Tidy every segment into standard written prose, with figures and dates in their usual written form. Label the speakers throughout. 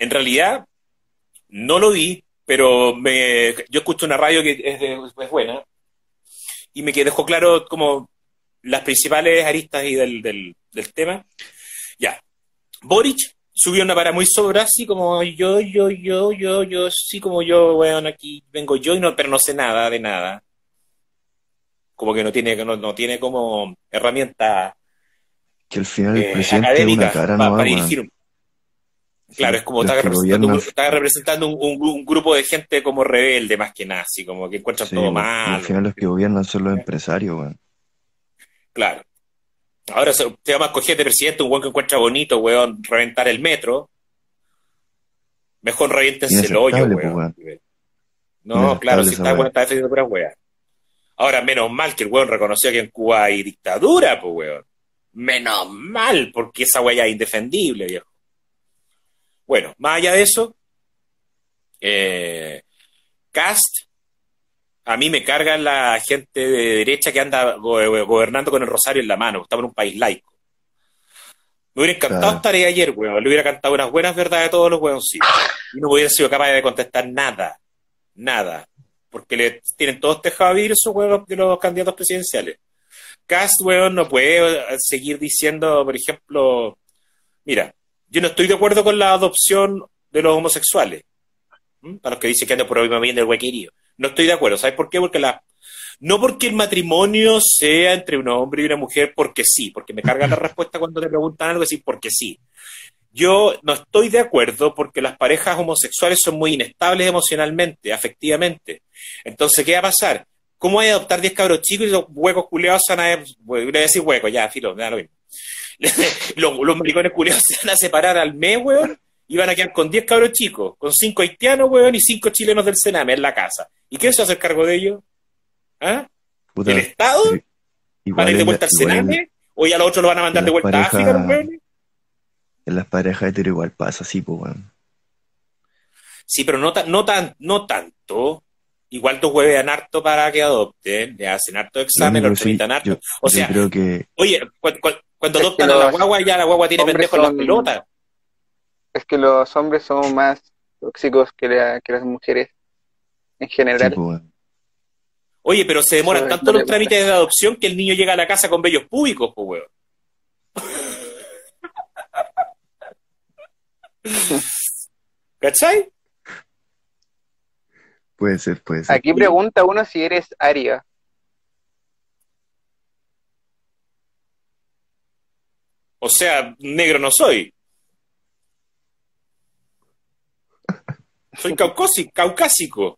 Speaker 1: En realidad, no lo vi, pero yo escucho una radio que es buena y me dejó claro como las principales aristas y del tema. Ya, Boric subió una para muy sobra, así como sí como yo, weón, aquí vengo yo, y no, pero no sé nada de nada. Como que no tiene como herramienta
Speaker 2: Que al final el presidente es una
Speaker 1: académica
Speaker 2: cara
Speaker 1: para
Speaker 2: nomás, weón.
Speaker 1: dirigir. Claro,
Speaker 2: Sí,
Speaker 1: es como
Speaker 2: los que gobiernan,
Speaker 1: está representando un grupo de gente como rebelde más que nada, así como que encuentran
Speaker 2: sí,
Speaker 1: todo
Speaker 2: weón. Y al
Speaker 1: malo.
Speaker 2: final los que gobiernan son los empresarios, weón.
Speaker 1: Claro. Ahora se llama escoger de presidente un weón que encuentra bonito, weón, reventar el metro. Mejor reviéntense el hoyo,
Speaker 2: Inaceptable, pues,
Speaker 1: weón.
Speaker 2: weón.
Speaker 1: No, claro,
Speaker 2: Inaceptable
Speaker 1: si
Speaker 2: esa
Speaker 1: está weón,
Speaker 2: weá.
Speaker 1: está defendiendo puras weas. Ahora, menos mal que el weón reconoció que en Cuba hay dictadura, pues weón. Menos mal, porque esa wea es indefendible, viejo. Bueno, más allá de eso, eh, Cast, a mí me carga la gente de derecha que anda gobernando con el rosario en la mano. Estamos en un país laico. Me hubiera encantado
Speaker 2: Claro.
Speaker 1: estar ahí ayer, weón. Le hubiera cantado unas buenas verdades a todos los weoncitos. Y no hubiera sido capaz de contestar nada. Nada. Porque tienen todos tejados a vidrio esos weón de los candidatos presidenciales. Cast, weón, no puede seguir diciendo, por ejemplo, mira, yo no estoy de acuerdo con la adopción de los homosexuales. Para los que dicen que andan por el bien del huequerío. No estoy de acuerdo. ¿Sabes por qué? No porque el matrimonio sea entre un hombre y una mujer porque sí, porque me carga la respuesta cuando te preguntan algo, decir porque sí. Yo no estoy de acuerdo porque las parejas homosexuales son muy inestables emocionalmente, afectivamente. Entonces, ¿qué va a pasar? ¿Cómo hay a adoptar 10 cabros chicos y los huecos culeados se van a... Voy a decir huecos, ya, filo, me da lo mismo. Los maricones culeados se van a separar al mes, weón, y van a quedar con 10 cabros chicos, con 5 haitianos, weón, y 5 chilenos del Sename en la casa. ¿Y quién se va a hacer cargo de ellos? ¿Ah? ¿El
Speaker 2: Puta,
Speaker 1: Estado?
Speaker 2: pero
Speaker 1: ¿Van a ir
Speaker 2: igual
Speaker 1: de vuelta al Sename? ¿O ya los otros lo van a
Speaker 2: en
Speaker 1: mandar de
Speaker 2: las
Speaker 1: vuelta a África, los
Speaker 2: parejas,
Speaker 1: weones?
Speaker 2: en las parejas hetero igual pasa así, pues, weón.
Speaker 1: Sí, pero no tanto. Igual te huevean harto para que adopten, le hacen harto
Speaker 2: Lo
Speaker 1: examen, lo
Speaker 2: único sí,
Speaker 1: tramitan harto. O
Speaker 2: yo
Speaker 1: sea,
Speaker 2: creo que,
Speaker 1: oye, cuando
Speaker 3: Es que
Speaker 1: adoptan a la
Speaker 3: los
Speaker 1: guagua, ya la guagua tiene
Speaker 3: hombres
Speaker 1: pendejo en las
Speaker 3: son,
Speaker 1: pelotas.
Speaker 3: es que los hombres son más tóxicos que las mujeres en
Speaker 2: sí,
Speaker 3: general.
Speaker 2: pues, weón.
Speaker 1: Oye, pero se
Speaker 3: Eso
Speaker 1: demoran
Speaker 3: es
Speaker 1: tanto
Speaker 3: lo
Speaker 1: los
Speaker 3: que ocurre.
Speaker 1: trámites de adopción que el niño llega a la casa con vellos públicos, pues, weón. ¿Cachai?
Speaker 2: Puede ser, puede ser.
Speaker 3: Aquí pregunta uno si eres Aria.
Speaker 1: O sea, negro no soy. Soy caucásico.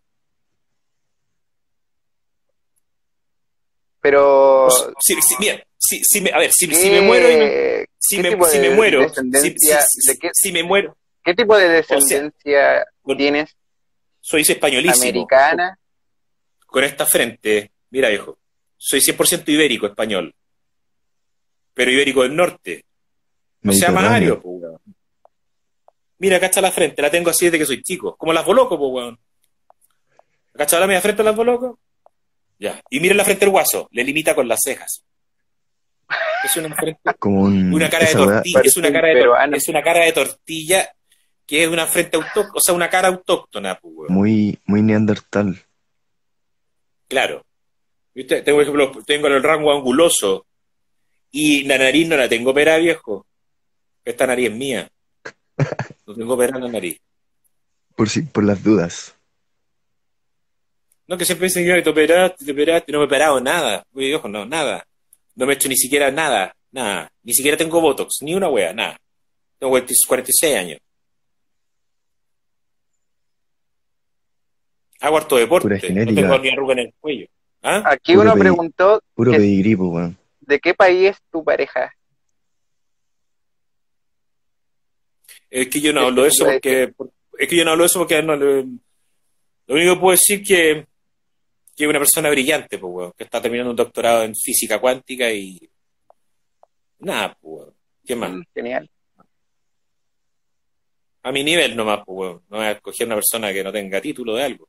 Speaker 1: O
Speaker 3: Pero,
Speaker 1: mira, a ver, si me muero y
Speaker 3: ¿qué tipo
Speaker 1: si me
Speaker 3: de
Speaker 1: muero,
Speaker 3: descendencia,
Speaker 1: si me muero,
Speaker 3: qué tipo de
Speaker 1: o sea,
Speaker 3: descendencia
Speaker 1: con-
Speaker 3: tienes?
Speaker 1: soy españolísimo.
Speaker 3: ¿Americana?
Speaker 1: Con esta frente, mira, viejo, soy 100% ibérico, español, pero ibérico del norte. No sea más
Speaker 2: Mediterráneo.
Speaker 1: ario, pues, weón. Mira, acá está la frente, la tengo así desde que soy chico, como las bolocos, pues, weón. ¿Acá está la media frente de las bolocos? Ya. Y mira la frente del guaso, le limita con las cejas. Es una frente,
Speaker 2: Como
Speaker 1: una cara de
Speaker 2: esa weá,
Speaker 1: tortilla,
Speaker 3: Parece un peruano.
Speaker 1: es una cara de tortilla que es una frente autóctona, o sea, una cara autóctona, pues, weón.
Speaker 2: muy, muy neandertal.
Speaker 1: Claro. ¿Viste? Tengo, por ejemplo, tengo el rango anguloso y la nariz no la tengo operada, viejo. Esta nariz es mía. No tengo operada la nariz.
Speaker 2: Por las dudas.
Speaker 1: No, que siempre dicen que te operaste, no me he operado nada. Oye, viejo, no, nada. No me he hecho ni siquiera nada, nada. Ni siquiera tengo Botox, ni una wea, nada. Tengo 46 años. Hago harto
Speaker 2: Pura
Speaker 1: deporte. No tengo
Speaker 2: genética.
Speaker 1: ni arruga en el cuello. ¿Ah?
Speaker 3: Aquí
Speaker 2: Puro
Speaker 3: uno
Speaker 2: pedi-
Speaker 3: preguntó
Speaker 2: puro
Speaker 3: que,
Speaker 2: pedigrí, pues, weón.
Speaker 3: ¿de qué país es tu pareja?
Speaker 1: Es que yo no
Speaker 3: Si es que
Speaker 1: hablo de
Speaker 3: se
Speaker 1: eso
Speaker 3: puede decir.
Speaker 1: es que yo no hablo de eso porque no, lo único que puedo decir que es una persona brillante, pues, weón, que está terminando un doctorado en física cuántica y nada, pues, weón. ¿Qué más?
Speaker 3: Genial.
Speaker 1: A mi nivel nomás, pues, weón. No voy a escoger una persona que no tenga título de algo.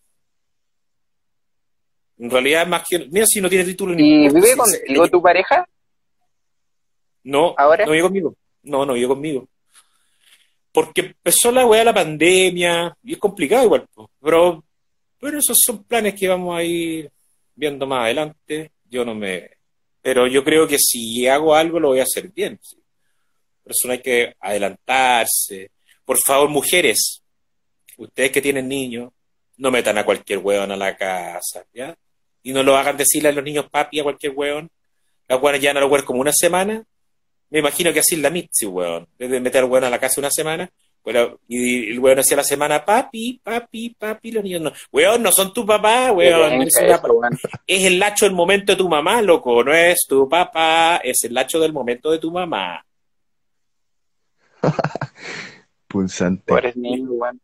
Speaker 1: En realidad, más que... Mira, si no tiene título, no
Speaker 3: ¿Y
Speaker 1: importa.
Speaker 3: vive contigo tu pareja
Speaker 1: No,
Speaker 3: ahora?
Speaker 1: no vive conmigo. No, no vive conmigo. Porque empezó la weá de la pandemia y es complicado igual, po. Pero esos son planes que vamos a ir viendo más adelante. Yo no me... Pero yo creo que si hago algo lo voy a hacer bien. ¿Sí? Por eso no hay que adelantarse. Por favor, mujeres, ustedes que tienen niños, no metan a cualquier weón a la casa, ¿ya? Y no lo hagan decirle a los niños papi a cualquier weón. Las weonas llevan a los weones como una semana. Me imagino que así es la Mitzi, weón. Desde meter al weón a la casa una semana. Bueno, y el weón hacía la semana, papi, papi, papi, los niños no. Weón, no son tu papá, weón. Es el lacho del momento de tu mamá, loco. No es tu papá, es el lacho del momento de tu mamá.
Speaker 2: Punzante.
Speaker 3: Pobres niños, weón.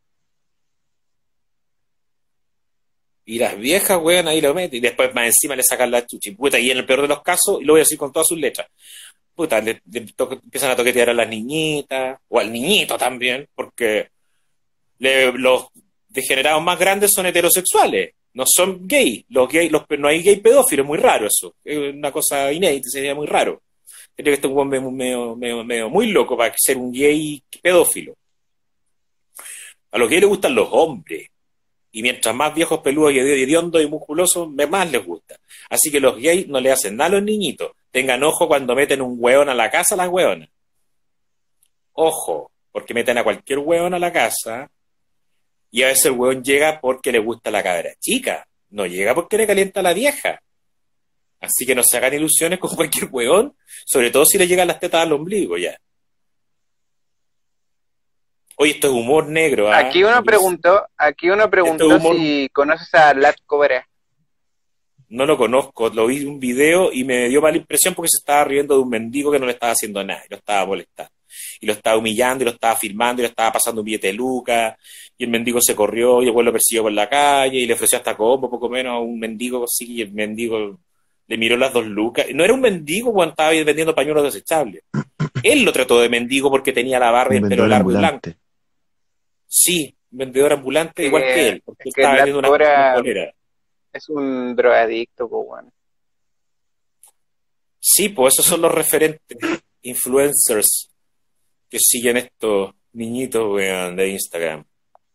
Speaker 1: Y las viejas, weón, ahí lo meten. Y después más encima le sacan la chuchi. Puta, y en el peor de los casos, y lo voy a decir con todas sus letras. Puta, empiezan a toquetear a las niñitas, o al niñito también, porque los degenerados más grandes son heterosexuales, no son gay. No hay gay pedófilo, es muy raro eso. Es una cosa inédita, sería muy raro. Creo que este es un hombre medio muy loco para ser un gay pedófilo. A los gays les gustan los hombres. Y mientras más viejos, peludos y hediondos y musculosos, más les gusta. Así que los gays no le hacen nada a los niñitos. Tengan ojo cuando meten un hueón a la casa a las hueonas. Ojo, porque meten a cualquier hueón a la casa y a veces el hueón llega porque le gusta la cabra chica. No llega porque le calienta a la vieja. Así que no se hagan ilusiones con cualquier hueón, sobre todo si le llegan las tetas al ombligo ya. Oye, esto es humor negro. ¿Ah?
Speaker 3: Aquí uno preguntó si conoces a Lat Cobra.
Speaker 1: No lo conozco, lo vi en un video y me dio mala impresión porque se estaba riendo de un mendigo que no le estaba haciendo nada, y lo estaba molestando. Y lo estaba humillando, y lo estaba filmando, y le estaba pasando un billete de lucas, y el mendigo se corrió, y el güey lo persiguió por la calle, y le ofreció hasta combo, poco menos, a un mendigo así, y el mendigo le miró las 2 lucas. No era un mendigo cuando estaba vendiendo pañuelos desechables. Él lo trató de mendigo porque tenía la barba y el pelo largo y blanco. Sí, un vendedor ambulante igual que él, porque estaba vendiendo una polera.
Speaker 3: Es un drogadicto, pues, bueno.
Speaker 1: Sí, pues esos son los referentes, influencers, que siguen estos niñitos, weón, de Instagram.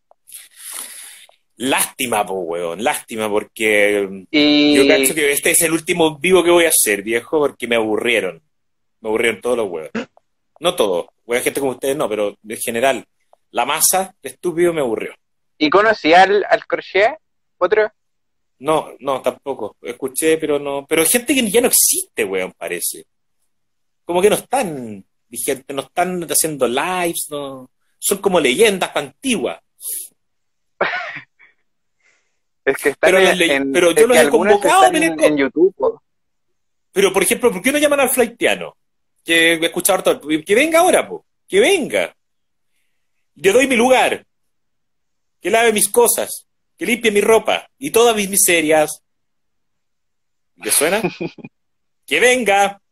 Speaker 1: Lástima, pues, weón, lástima, porque yo cacho que este es el último vivo que voy a hacer, viejo, porque me aburrieron. Me aburrieron todos los weones. No todos, weón, gente como ustedes no, pero en general, la masa de estúpido me aburrió.
Speaker 3: ¿Y conocí al crochet? ¿Otro?
Speaker 1: No, tampoco. Escuché, pero no. Pero hay gente que ya no existe, weón, parece. Como que no están vigentes, no están haciendo lives, no. Son como leyendas antiguas.
Speaker 3: Es que están
Speaker 1: pero yo los he convocado
Speaker 3: en YouTube. Po.
Speaker 1: Pero, por ejemplo, ¿por qué no llaman al flaitiano? Que he escuchado todo. Que venga ahora, po. Que venga. Le doy mi lugar. Que lave mis cosas. Que limpie mi ropa y todas mis miserias. ¿Le suena? ¡Que venga!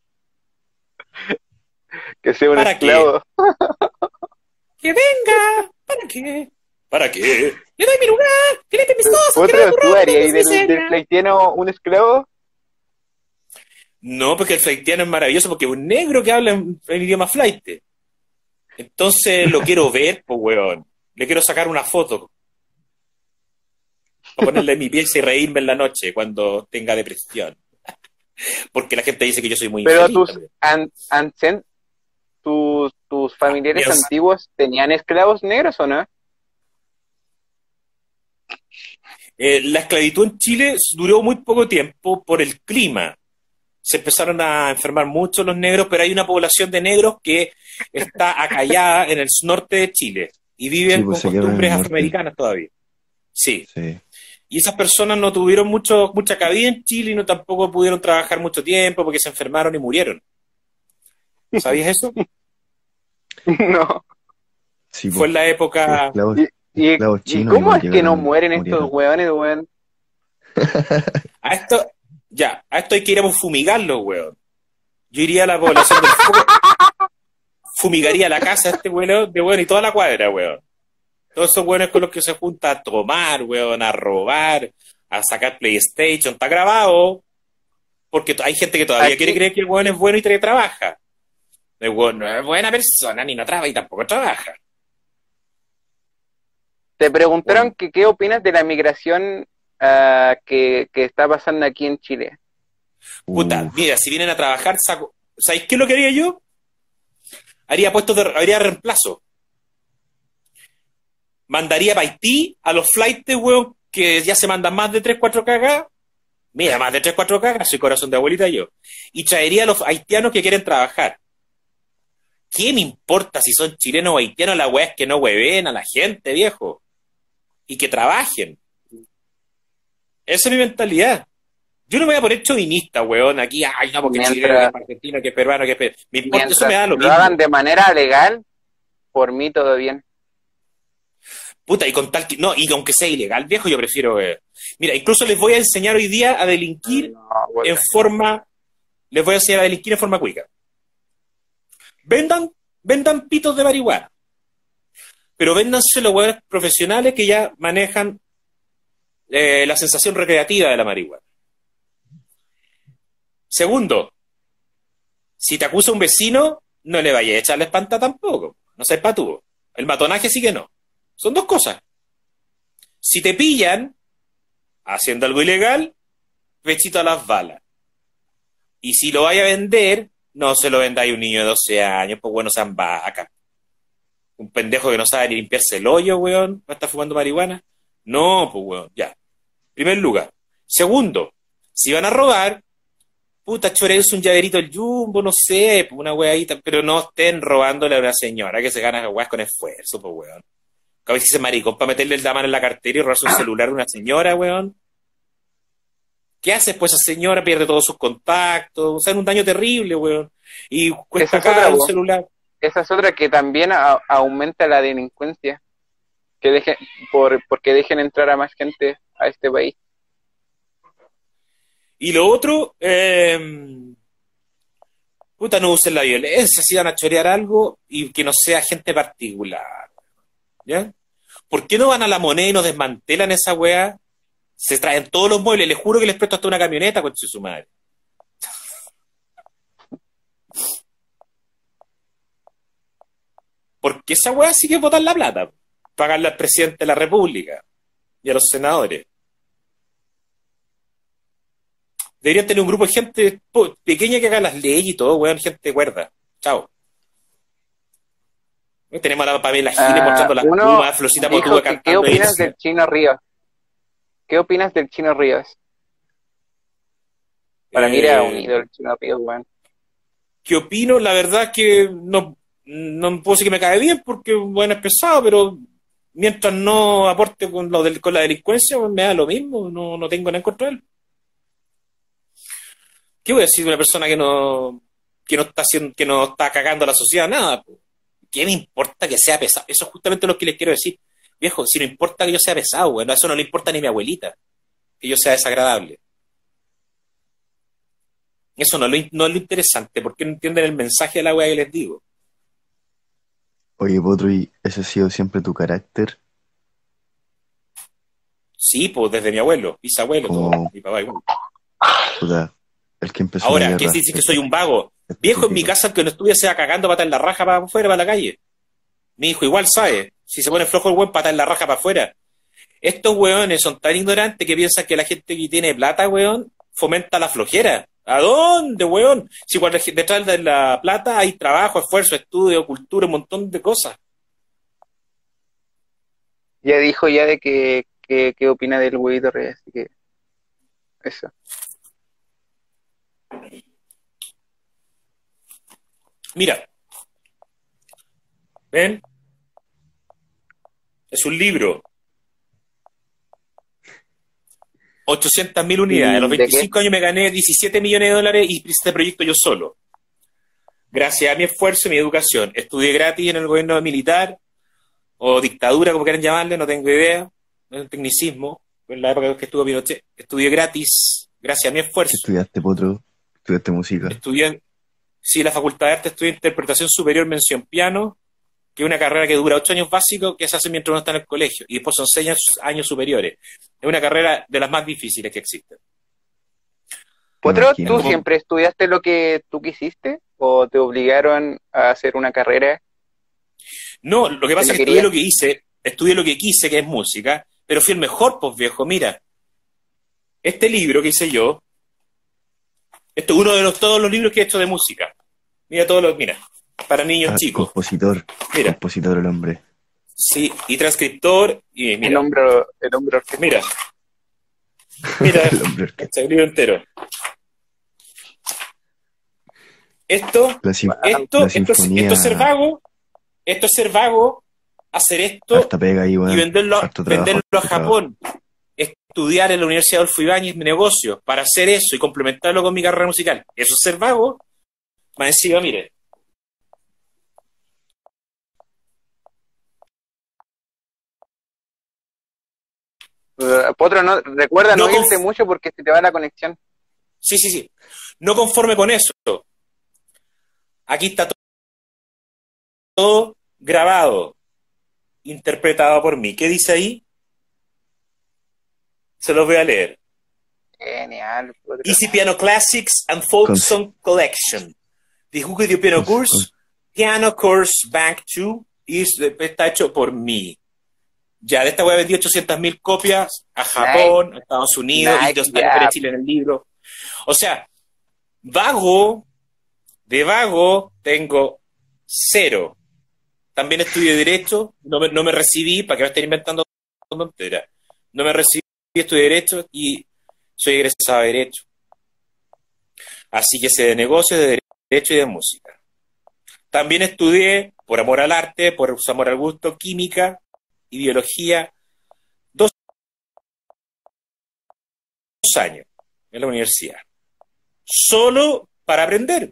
Speaker 3: Que sea un
Speaker 1: ¿Para
Speaker 3: esclavo.
Speaker 1: ¡Que venga! ¿Para qué? ¿Para qué? ¡Le doy mi lugar! ¡Que limpie mis cosas!
Speaker 3: ¿Otro tú harías del flaitiano un esclavo?
Speaker 1: No, porque el flaitiano es maravilloso porque es un negro que habla en idioma flaite. Entonces lo quiero ver, pues, weón. Le quiero sacar una foto. A ponerle mi piel y reírme en la noche cuando tenga depresión. Porque la gente dice que yo soy muy
Speaker 3: pero
Speaker 1: infeliz.
Speaker 3: tus familiares antiguos tenían esclavos negros o no?
Speaker 1: La esclavitud en Chile duró muy poco tiempo por el clima. Se empezaron a enfermar mucho los negros, pero hay una población de negros que está acallada en el norte de Chile y viven con costumbres afroamericanas todavía. Sí. Y esas personas no tuvieron mucha cabida en Chile y no tampoco pudieron trabajar mucho tiempo porque se enfermaron y murieron. ¿Sabías eso?
Speaker 3: No.
Speaker 2: Sí,
Speaker 1: fue en la época...
Speaker 3: ¿Y cómo es que no mueren estos hueones, weón?
Speaker 1: A esto hay que ir a fumigarlos, weón. Yo iría a la población del fuego, fumigaría la casa de este weón, y toda la cuadra, weón. Todos esos weones con los que se junta a tomar, weón, a robar, a sacar PlayStation. Está grabado, porque hay gente que todavía quiere creer que el weón es bueno y trabaja. El weón no es buena persona, ni no trabaja y tampoco trabaja.
Speaker 3: Te preguntaron
Speaker 1: Bueno,
Speaker 3: que qué opinas de la migración que está pasando aquí en Chile.
Speaker 1: puta,
Speaker 2: Uf,
Speaker 1: mira, si vienen a trabajar, saco. ¿Sabéis qué es lo que haría yo? Haría reemplazo. Mandaría para Haití a los flightes, weón, que ya se mandan más de 3 4 cagas. Mira, más de 3 4 cagas, soy corazón de abuelita yo. Y traería a los haitianos que quieren trabajar. ¿Qué me importa si son chilenos o haitianos? La weá es que no hueven a la gente, viejo. Y que trabajen. Esa es mi mentalidad. Yo no me voy a poner chauvinista, weón, aquí, ay, no, porque chileno, que es
Speaker 3: Mientras,
Speaker 1: argentino, que es peruano, que es me importa, eso me
Speaker 3: mientras
Speaker 1: da lo
Speaker 3: lo hagan
Speaker 1: mismo.
Speaker 3: de manera legal, por mí todo bien.
Speaker 1: Puta, y con tal que, no, y aunque sea ilegal, viejo, yo prefiero, mira, incluso les voy a enseñar hoy día a delinquir
Speaker 3: No,
Speaker 1: en
Speaker 3: puta.
Speaker 1: forma, les voy a enseñar a delinquir en forma cuica. Vendan, vendan pitos de marihuana, pero véndanse los hueones profesionales que ya manejan la sensación recreativa de la marihuana. Segundo, si te acusa un vecino, no le vayas a echar la espanta tampoco. No seas patúo. El matonaje sí que no. Son dos cosas. Si te pillan haciendo algo ilegal, pechito a las balas. Y si lo vaya a vender, no se lo vendáis a un niño de 12 años, pues bueno, sean vacas. Un pendejo que no sabe ni limpiarse el hoyo, weón, va a estar fumando marihuana. No, pues weón, ya. Primer lugar. Segundo, si van a robar, puta, chorez un llaverito del Jumbo, no sé, pues una weadita, pero no estén robándole a una señora que se gana weas con esfuerzo, pues weón. A veces ese maricón para meterle la mano en la cartera y robarse un celular a una señora, weón. ¿Qué hace pues esa señora? Pierde todos sus contactos, o sea, un daño terrible, weón. Y
Speaker 3: Esa
Speaker 1: cuesta
Speaker 3: es otra,
Speaker 1: caro un
Speaker 3: po.
Speaker 1: celular.
Speaker 3: Esa es otra que también aumenta la delincuencia, que dejen, porque dejen entrar a más gente a este país.
Speaker 1: Y lo otro, puta, no usen la violencia, si van a chorear algo y que no sea gente particular, ¿ya? ¿Por qué no van a la moneda y nos desmantelan esa weá? Se traen todos los muebles, les juro que les presto hasta una camioneta con su madre. Porque esa weá sí que es botar la plata. Pagarle al presidente de la República y a los senadores. Deberían tener un grupo de gente pequeña que haga las leyes y todo, weón, gente cuerda. Chao. Tenemos a la Pamela Giles mostrando las
Speaker 3: Uno
Speaker 1: plumas, Florcita
Speaker 3: dijo
Speaker 1: Potúa
Speaker 3: que ¿qué
Speaker 1: cantando
Speaker 3: opinas
Speaker 1: irse.
Speaker 3: del Chino Ríos? ¿Qué opinas del Chino Ríos? Para mí era un
Speaker 1: Eh,
Speaker 3: ídolo el Chino Ríos, weón.
Speaker 1: ¿Qué opino? La verdad es que no puedo decir que me cae bien porque bueno, es pesado, pero mientras no aporte con la delincuencia, pues me da lo mismo, no tengo nada en contra de él. ¿Qué voy a decir de una persona que no está haciendo, que no está cagando a la sociedad? Nada, po. ¿Qué me importa que sea pesado? Eso es justamente lo que les quiero decir. Viejo, si no importa que yo sea pesado, bueno, eso no le importa ni a mi abuelita, que yo sea desagradable. Eso no es lo interesante, porque no entienden el mensaje de la weá que les digo.
Speaker 2: oye, Potro, ¿y ese ha sido siempre tu carácter?
Speaker 1: Sí, pues desde mi abuelo, bisabuelo, todo,
Speaker 2: Como,
Speaker 1: mi papá igual.
Speaker 2: puta, el que empezó la
Speaker 1: Ahora, ¿qué
Speaker 2: guerra
Speaker 1: dices que soy un vago?
Speaker 2: es
Speaker 1: Viejo, en mi
Speaker 2: típico.
Speaker 1: casa, que no estuviese cagando pata en la raja para afuera, para la calle. Mi hijo igual sabe. Si se pone flojo el buen pata en la raja para afuera. Estos weones son tan ignorantes que piensan que la gente que tiene plata, weón, fomenta la flojera. ¿A dónde, weón? Si detrás de la plata hay trabajo, esfuerzo, estudio, cultura, un montón de cosas.
Speaker 3: Ya dijo ya de qué opina del huevito Reyes, así que eso.
Speaker 1: Mira, ¿ven? Es un libro. 800.000 unidades. A los
Speaker 3: ¿Y de qué?
Speaker 1: 25 años me gané 17 millones de dólares y hice este proyecto yo solo. Gracias a mi esfuerzo y mi educación. Estudié gratis en el gobierno militar o dictadura, como quieran llamarle, no tengo idea. No es un tecnicismo. En la época que estuvo Pinochet, estudié gratis gracias a mi
Speaker 2: ¿Qué
Speaker 1: esfuerzo.
Speaker 2: estudiaste, Potro? ¿Estudiaste música?
Speaker 1: Estudié, sí, la Facultad de Arte, estudié Interpretación Superior, mención piano, que es una carrera que dura 8 años básicos, que se hace mientras uno está en el colegio, y después son 6 años superiores. Es una carrera de las más difíciles que existen.
Speaker 2: Me
Speaker 3: Potro, ¿tú
Speaker 2: imagino.
Speaker 1: Como,
Speaker 3: siempre estudiaste lo que tú quisiste o te obligaron a hacer una carrera
Speaker 1: no, lo que
Speaker 3: que
Speaker 1: pasa
Speaker 3: no
Speaker 1: es que estudié
Speaker 3: querías?
Speaker 1: lo que hice, estudié lo que quise, que es música, pero fui el mejor, pues viejo, mira. Este libro que hice yo, esto es uno de todos los libros que he hecho de música. Mira todos los, mira, para niños chicos.
Speaker 2: Compositor.
Speaker 1: Mira.
Speaker 2: Compositor el hombre.
Speaker 1: Sí, y transcriptor, y mira.
Speaker 3: El hombre orquesta.
Speaker 1: Mira. Mira,
Speaker 2: El hombre orquesta.
Speaker 1: el libro entero. Esto es ser vago, hacer esto
Speaker 2: Harta pega ahí, bueno,
Speaker 1: y venderlo
Speaker 2: harto trabajo,
Speaker 1: a Japón. Estudiar en la Universidad Adolfo Ibáñez negocio para hacer eso y complementarlo con mi carrera musical. Eso es ser vago. Más encima, mire.
Speaker 3: Potro, no, recuerda no
Speaker 1: No
Speaker 3: irte mucho porque se te va la conexión.
Speaker 1: Sí. No conforme con eso. Aquí está todo grabado, interpretado por mí. ¿Qué dice ahí? Se los voy a leer.
Speaker 3: Genial, Potro.
Speaker 1: Easy Piano Classics and Folk Song Collection. The Hugo de Piano Course, Piano Course Bank 2, está hecho por mí. Ya, de esta web vendí 800.000 copias a Japón, a Estados Unidos, y dos años para Chile en el libro. O sea, de vago, tengo 0. También estudié Derecho, no me recibí, para que me estén inventando tonteras. No me recibí, estudié Derecho y soy egresado de Derecho. Así que sé de negocios, de Derecho y de música. También estudié, por amor al arte, por amor al gusto, química y biología, 2 años en la universidad. Solo para aprender.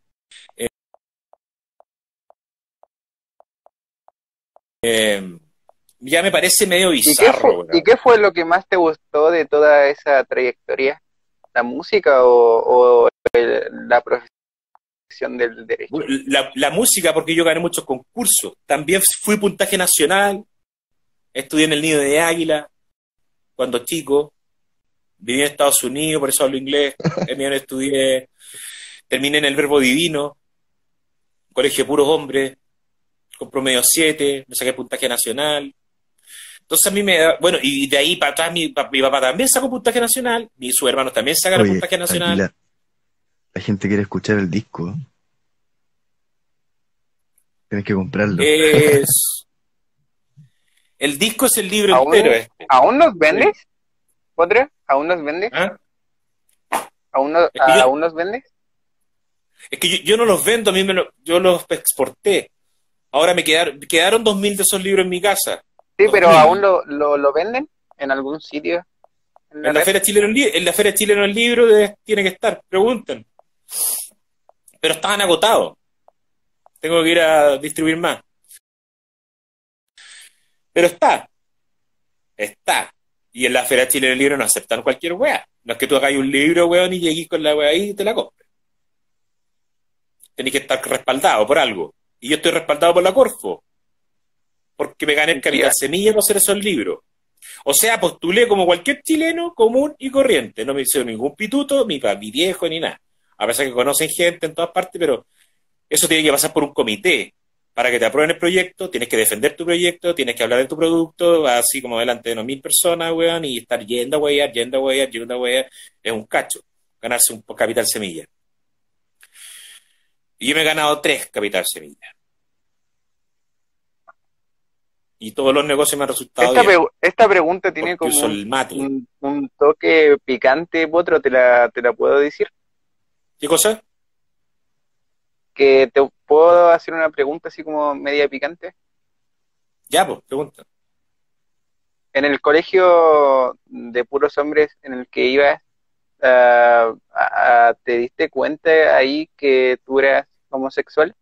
Speaker 1: Ya me parece medio bizarro.
Speaker 3: ¿Y qué fue lo que más te gustó de toda esa trayectoria? ¿La música o la profesión del derecho?
Speaker 1: La música, porque yo gané muchos concursos. También fui puntaje nacional. Estudié en el Nido de Águila cuando chico. Viví en Estados Unidos, por eso hablo inglés. Terminé en el Verbo Divino, colegio de puros hombres, con promedio 7, me saqué puntaje nacional. Entonces a mí bueno, y de ahí para atrás mi papá también sacó puntaje nacional, sus hermanos también sacaron puntaje nacional.
Speaker 2: La gente quiere escuchar el disco. Tienes que comprarlo.
Speaker 1: El disco es el libro entero.
Speaker 3: ¿Aún nos vendes? ¿Podrá? ¿Aún nos vendes?
Speaker 1: ¿Ah?
Speaker 3: ¿Aún nos vendes?
Speaker 1: Es que yo no los vendo, yo los exporté. Ahora me quedaron 2.000 de esos libros en mi casa.
Speaker 3: Sí,
Speaker 1: 2000.
Speaker 3: pero ¿aún lo venden en algún sitio?
Speaker 1: En la Feria Chilena el libro tiene que estar, pregunten. Pero estaban agotados. Tengo que ir a distribuir más. Pero está. Y en la Feria Chilena del Libro no aceptan cualquier wea. No es que tú hagas un libro, weón, y llegues con la wea ahí y te la compres. Tenés que estar respaldado por algo. Y yo estoy respaldado por la Corfo. Porque me gané el capital semilla para hacer esos libros. O sea, postulé como cualquier chileno común y corriente. No me hizo ningún pituto, ni para mi viejo, ni nada. A pesar que conocen gente en todas partes, pero eso tiene que pasar por un comité. Para que te aprueben el proyecto, tienes que defender tu proyecto, tienes que hablar de tu producto, así como delante de unos 1.000 personas, weón, y estar yendo a huear. Es un cacho, ganarse un capital semilla. Y yo me he ganado 3 capital semilla. Y todos los negocios me han resultado bien.
Speaker 3: Esta pregunta tiene como un toque picante, Potro, ¿te la puedo decir?
Speaker 1: ¿Qué cosa?
Speaker 3: Que te puedo hacer una pregunta así como media picante.
Speaker 1: Ya, pues, pregunta.
Speaker 3: En el colegio de puros hombres en el que ibas, ¿te diste cuenta ahí que tú eras homosexual?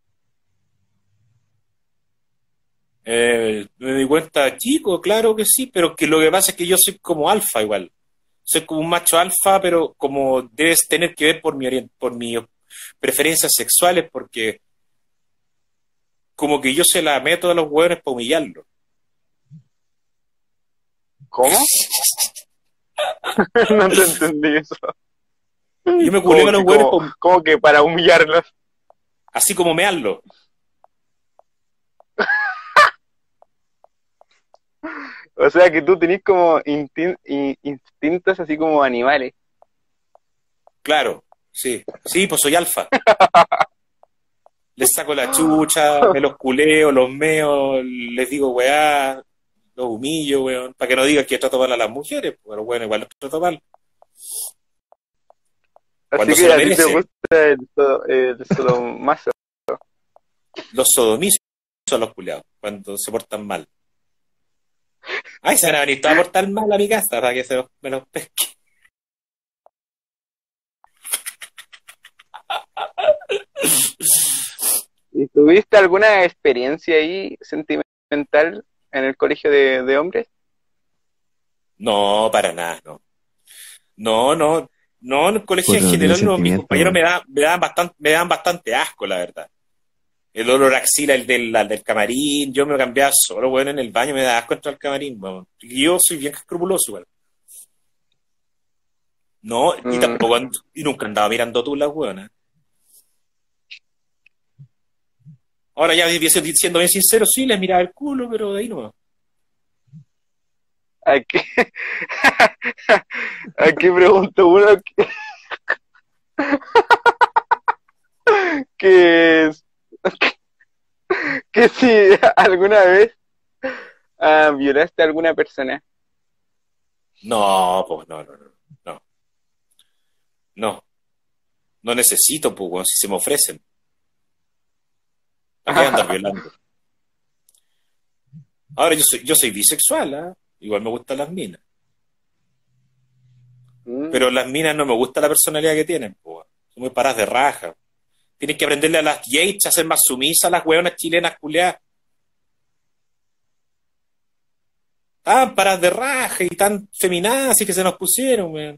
Speaker 1: Me di cuenta, chico, claro que sí, pero que lo que pasa es que yo soy como alfa igual. Soy como un macho alfa, pero como debes tener que ver por mis preferencias sexuales, porque como que yo se la meto a los hueones para humillarlos.
Speaker 3: ¿Cómo? No te entendí eso.
Speaker 1: Yo me culeo a los hueones
Speaker 3: ¿Cómo que para humillarlos?
Speaker 1: Así como mearlos.
Speaker 3: O sea que tú tenés como instintos así como animales.
Speaker 1: Claro, sí. Sí, pues soy alfa. Les saco la chucha, me los culeo, los meo, les digo weá, los humillo, weón, para que no digan que trato mal a las mujeres, pero bueno, igual los trato mal,
Speaker 3: Así
Speaker 1: cuando se
Speaker 3: que
Speaker 1: lo
Speaker 3: a ti te
Speaker 1: merecen.
Speaker 3: gusta el sodomaso.
Speaker 1: Los sodomizos son los culeados, cuando se portan mal. Ay, se van a venir todos a portar mal a mi casa para que me los pesque.
Speaker 3: ¿Y tuviste alguna experiencia ahí sentimental en el colegio de hombres?
Speaker 1: No, para nada, no. No, no, no, en el colegio en
Speaker 2: Puta, no tenía
Speaker 1: general no, mis
Speaker 2: sentimiento,
Speaker 1: compañeros
Speaker 2: weón.
Speaker 1: me daban bastante asco, la verdad. El olor a axila, el del camarín, yo me lo cambiaba solo, weón, en el baño me da asco entrar al camarín, weón. Y yo soy bien escrupuloso, weón. No, y
Speaker 3: Mm,
Speaker 1: tampoco, y nunca andaba mirando tú las weonas. Ahora ya siendo bien sincero, sí, les miraba el culo, pero de ahí no.
Speaker 3: aquí, aquí pregunto uno que, que si alguna vez violaste a alguna persona.
Speaker 1: No, pues no, no, no necesito, pues, weón, si se me ofrecen. ¿Para qué andar violando? Ahora yo soy bisexual, ¿ah? Igual me gustan las minas.
Speaker 3: Mm,
Speaker 1: Pero las minas no me gusta la personalidad que tienen, pues. Son muy paradas de raja. Tienes que aprenderle a las Yates a ser más sumisas a las hueonas chilenas culiadas. Tan paradas de raja y tan feminazis que se nos pusieron, weón.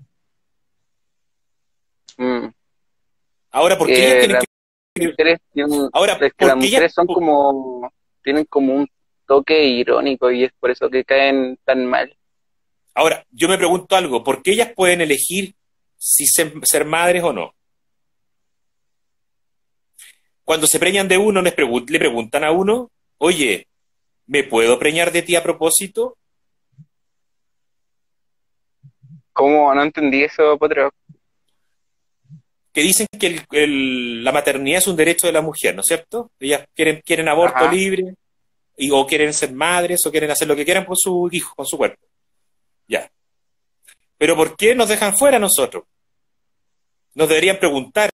Speaker 3: mm.
Speaker 1: Ahora, ¿por qué ellas
Speaker 3: Que
Speaker 1: tienen
Speaker 3: las
Speaker 1: que...
Speaker 3: mujeres tienen,
Speaker 1: Ahora,
Speaker 3: es que las
Speaker 1: ¿por qué ellas...
Speaker 3: mujeres son como, tienen como un toque irónico y es por eso que caen tan mal.
Speaker 1: Ahora, yo me pregunto algo, ¿por qué ellas pueden elegir si ser madres o no? Cuando se preñan de uno, le preguntan a uno, oye, ¿me puedo preñar de ti a propósito?
Speaker 3: ¿Cómo? No entendí eso, Potro.
Speaker 1: Que dicen que la maternidad es un derecho de la mujer, ¿no es cierto? Ellas quieren aborto
Speaker 3: Ajá.
Speaker 1: libre, o quieren ser madres, o quieren hacer lo que quieran con su hijo, con su cuerpo. Ya. Pero ¿por qué nos dejan fuera a nosotros? Nos deberían preguntar,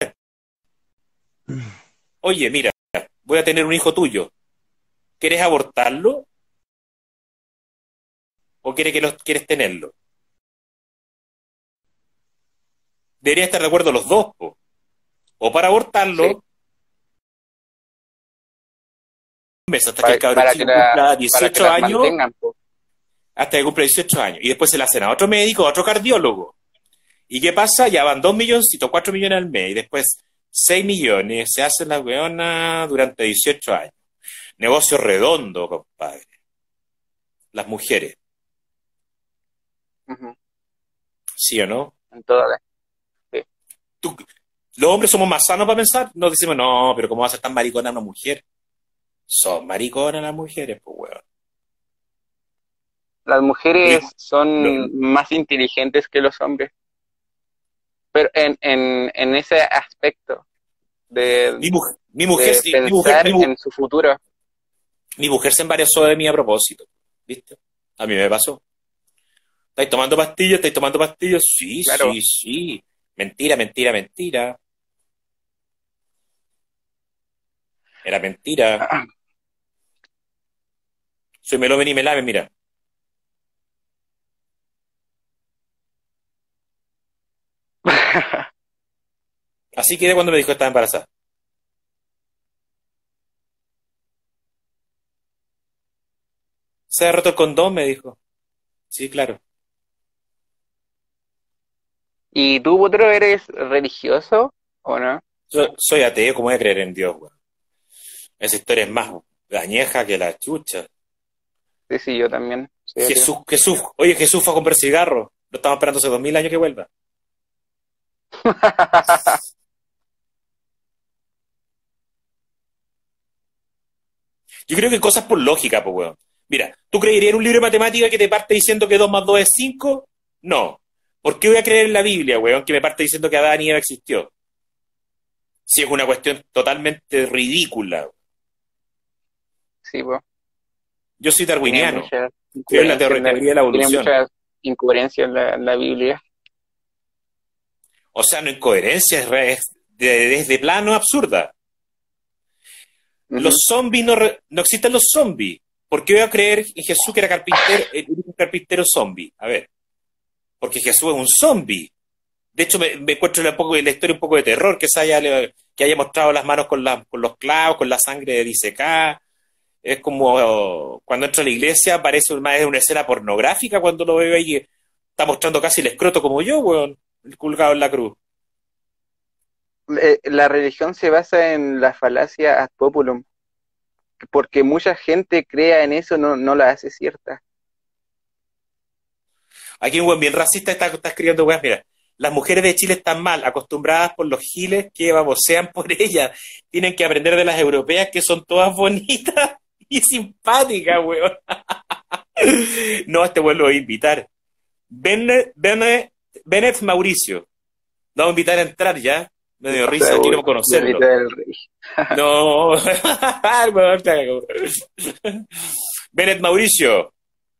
Speaker 1: oye, mira, voy a tener un hijo tuyo, ¿quieres abortarlo o quieres tenerlo? Deberían estar de acuerdo los dos, po. O para
Speaker 3: Sí.
Speaker 1: abortarlo, un mes hasta que el cabrón
Speaker 3: Para que
Speaker 1: chico cumpla
Speaker 3: para que
Speaker 1: 18
Speaker 3: las
Speaker 1: años,
Speaker 3: mantengan, po.
Speaker 1: hasta que cumpla 18 años. Y después se la hacen a otro médico, a otro cardiólogo. ¿Y qué pasa? Ya van 2 milloncitos, 4 millones al mes, y después 6 millones, se hacen las weonas durante 18 años. Negocio redondo, compadre. Las mujeres,
Speaker 3: Ujú.
Speaker 1: ¿sí o no?
Speaker 3: En todas las, sí.
Speaker 1: Tú- los hombres somos más sanos para pensar, nos decimos, no, pero ¿cómo va a ser tan maricona una mujer? Son mariconas las mujeres, pues weón.
Speaker 3: Las mujeres
Speaker 1: Lo-
Speaker 3: son
Speaker 1: lo-
Speaker 3: más inteligentes que los hombres, pero en ese aspecto
Speaker 1: mi mujer,
Speaker 3: de pensar en su futuro.
Speaker 1: mi mujer se embarazó de mí a propósito, ¿viste? A mí me pasó. ¿Estáis tomando pastillas? ¿Estáis tomando pastillas? Sí,
Speaker 3: Claro.
Speaker 1: sí, sí. Mentira, mentira, mentira. Era mentira. Soy melómen y melame, mira. Así quedé cuando me dijo que estaba embarazada. Se ha roto el condón, me dijo. Sí, claro.
Speaker 3: ¿Y tú, Potro, eres religioso o no?
Speaker 1: Soy ateo, ¿cómo voy a creer en Dios, weón? Esa historia es más añeja que la chucha.
Speaker 3: Sí, sí, yo también, serio.
Speaker 1: Oye, Jesús fue a comprar cigarros. Lo estamos esperando hace 2000 años que vuelva. Yo creo que cosas por lógica, pues, weón. Mira, ¿tú creerías en un libro de matemática que te parte diciendo que 2 más 2 es 5? No. ¿Por qué voy a creer en la Biblia, weón, que me parte diciendo que Adán y Eva existió? Si es una cuestión totalmente ridícula.
Speaker 3: Sí, pues.
Speaker 1: Yo soy
Speaker 3: Tiene
Speaker 1: darwiniano.
Speaker 3: muchas
Speaker 1: Creo en la
Speaker 3: incoherencias
Speaker 1: teoría de la
Speaker 3: tiene
Speaker 1: evolución.
Speaker 3: muchas incoherencias en la Biblia.
Speaker 1: O sea, no incoherencia, es de plano absurda. Los
Speaker 3: Ujú.
Speaker 1: zombies no existen los zombies. ¿Por qué voy a creer en Jesús que era carpintero, el único carpintero zombie? A ver, porque Jesús es un zombie. De hecho, me encuentro en la historia un poco de terror, que haya mostrado las manos con los clavos, con la sangre disecada. Es como cuando entra a la iglesia, parece más una escena pornográfica cuando lo veo ahí, que está mostrando casi el escroto como yo, weón, el colgado en la cruz.
Speaker 3: La religión se basa en la falacia ad populum, porque mucha gente crea en eso, no la hace cierta.
Speaker 1: Aquí un buen bien racista está escribiendo, weón, mira, las mujeres de Chile están mal, acostumbradas por los giles que babosean por ellas. Tienen que aprender de las europeas que son todas bonitas y simpáticas, weón. No, este weón lo voy a invitar. Bennett Mauricio. Lo vamos a invitar a entrar ya. Me dio risa, quiero conocerlo.
Speaker 3: Del rey.
Speaker 1: No. Bennett Mauricio.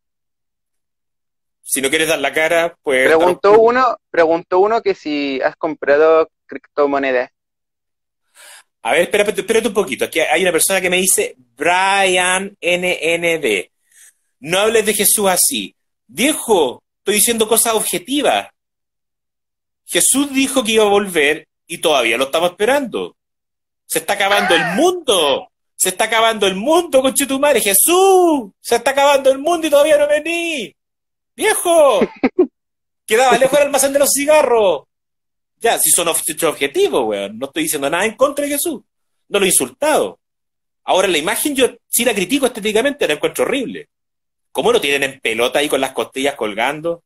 Speaker 1: Si no quieres dar la cara, pues...
Speaker 3: Preguntó uno que si has comprado criptomonedas.
Speaker 1: A ver, espérate un poquito. Aquí hay una persona que me dice Brian NND. No hables de Jesús así. Viejo, estoy diciendo cosas objetivas. Jesús dijo que iba a volver y todavía lo estamos esperando. Se está acabando el mundo. Se está acabando el mundo, conchetumare. Jesús, se está acabando el mundo y todavía no vení. Viejo, quedaba lejos del almacén de los cigarros. Ya, si son objetivos, weón. No estoy diciendo nada en contra de Jesús. No lo he insultado. Ahora la imagen yo sí la critico estéticamente, la encuentro horrible. ¿Cómo lo tienen en pelota ahí con las costillas colgando?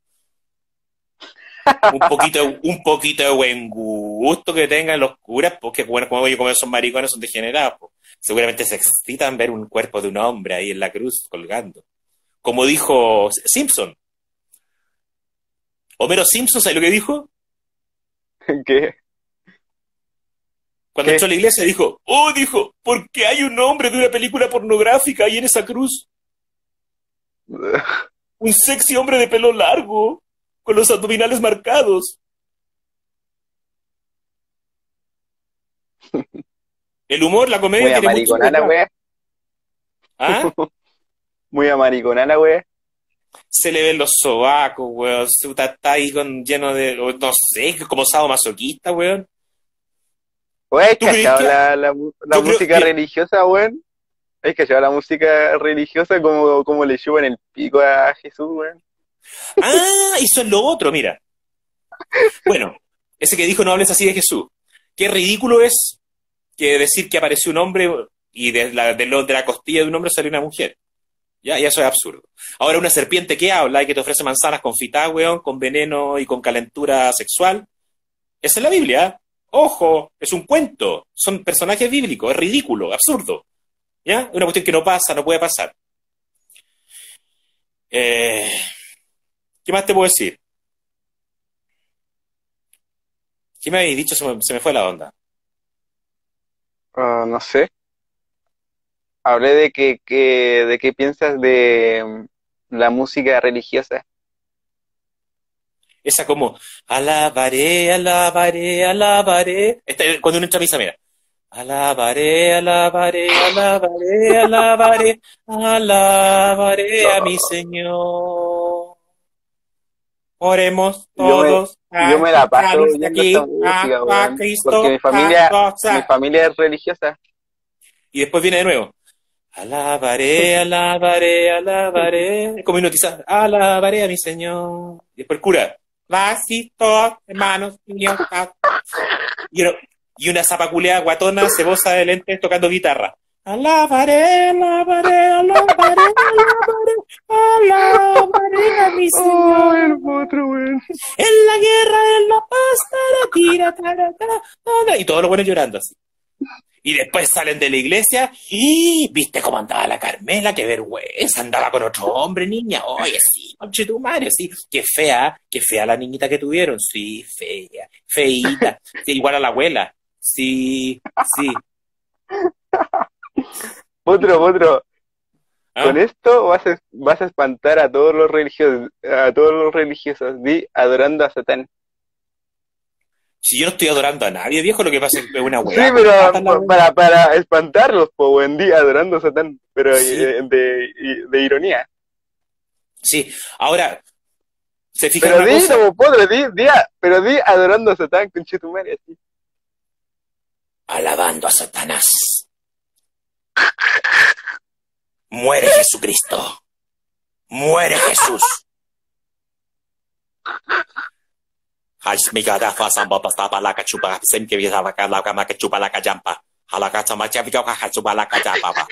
Speaker 1: Un poquito de buen gusto que tengan los curas, porque bueno, como esos maricones son degenerados, pues. Seguramente se excitan ver un cuerpo de un hombre ahí en la cruz colgando. Como dijo Simpson. Homero Simpson, ¿sabes lo que dijo?
Speaker 3: ¿Qué?
Speaker 1: Cuando
Speaker 3: ¿Qué?
Speaker 1: entró a la iglesia dijo, ¿por qué hay un hombre de una película pornográfica ahí en esa cruz? Un sexy hombre de pelo largo, con los abdominales marcados. El humor, la comedia
Speaker 3: Muy
Speaker 1: tiene mucho
Speaker 3: amariconada,
Speaker 1: detrás.
Speaker 3: wea.
Speaker 1: ¿Ah?
Speaker 3: Muy amariconada, wea.
Speaker 1: Se le ven los sobacos, weón. Está ahí lleno de, no sé, como sadomasoquista, weón.
Speaker 3: Oye,
Speaker 1: ¿Tú crees
Speaker 3: ¿cachado
Speaker 1: que...?
Speaker 3: la
Speaker 1: Yo creo
Speaker 3: música
Speaker 1: que...
Speaker 3: religiosa, weón? ¿Es cachado la música religiosa como le chupan el pico a Jesús, weón?
Speaker 1: Ah, eso es lo otro, mira. Bueno, ese que dijo no hables así de Jesús. Qué ridículo es que decir que apareció un hombre y de la costilla de un hombre salió una mujer. Ya, y eso es absurdo. Ahora, una serpiente que habla y que te ofrece manzanas confitadas, weón, con veneno y con calentura sexual. Esa es la Biblia. ¿Eh? Ojo, es un cuento. Son personajes bíblicos. Es ridículo, absurdo. ¿Ya? Es una cuestión que no pasa, no puede pasar. ¿Qué más te puedo decir? ¿Qué me habéis dicho? Se me fue la onda.
Speaker 3: No sé. Hablé de qué piensas de la música religiosa.
Speaker 1: Esa como, alabaré, alabaré, alabaré. Cuando uno entra a misa, mira. Alabaré, alabaré, alabaré, alabaré, alabaré a mi Señor. Oremos todos.
Speaker 3: Yo me la paso oyendo
Speaker 1: aquí,
Speaker 3: esta música,
Speaker 1: a
Speaker 3: weón,
Speaker 1: Cristo,
Speaker 3: porque mi familia es religiosa.
Speaker 1: Y después viene de nuevo. Alabaré, alabaré, alabaré. Como hipnotizar. Alabaré a mi Señor. Y después el cura. Vasitos, hermanos, niños. Y una zapaculeada guatona, cebosa de lentes tocando guitarra. Alabaré, alabaré, alabaré, alabaré, alabaré a mi Señor.
Speaker 3: El potro, weón.
Speaker 1: En la guerra, en la paz, tara, tira, tara, tara, tara. Y todos los buenos llorando así. Y después salen de la iglesia y ¿viste cómo andaba la Carmela? ¡Qué vergüenza! Andaba con otro hombre, niña. Oye, sí, conchetumare, sí. Qué fea la niñita que tuvieron. Sí, fea, feíta. Sí, igual a la abuela. Sí, sí.
Speaker 3: Potro, con
Speaker 1: ¿Ah?
Speaker 3: esto vas a espantar a todos los religiosos, Di adorando a Satán.
Speaker 1: Si yo no estoy adorando a nadie, viejo, lo que pasa es que es una
Speaker 3: Sí,
Speaker 1: weá con
Speaker 3: pero
Speaker 1: patas la weá.
Speaker 3: para espantarlos, po, weón, di adorando a Satán, pero
Speaker 1: Sí,
Speaker 3: de ironía.
Speaker 1: sí. Ahora, ¿se fijan
Speaker 3: Pero
Speaker 1: una
Speaker 3: di,
Speaker 1: cosa?
Speaker 3: como potro, pero di adorando a Satán, conchetumare, así.
Speaker 1: Alabando a Satanás. Muere Jesucristo. Muere Jesús. Hashmigada fasamba pastapa la cachupa, sem que viesa la cama que chupa la cayampa. Halakata machavica cachupa la cayampa.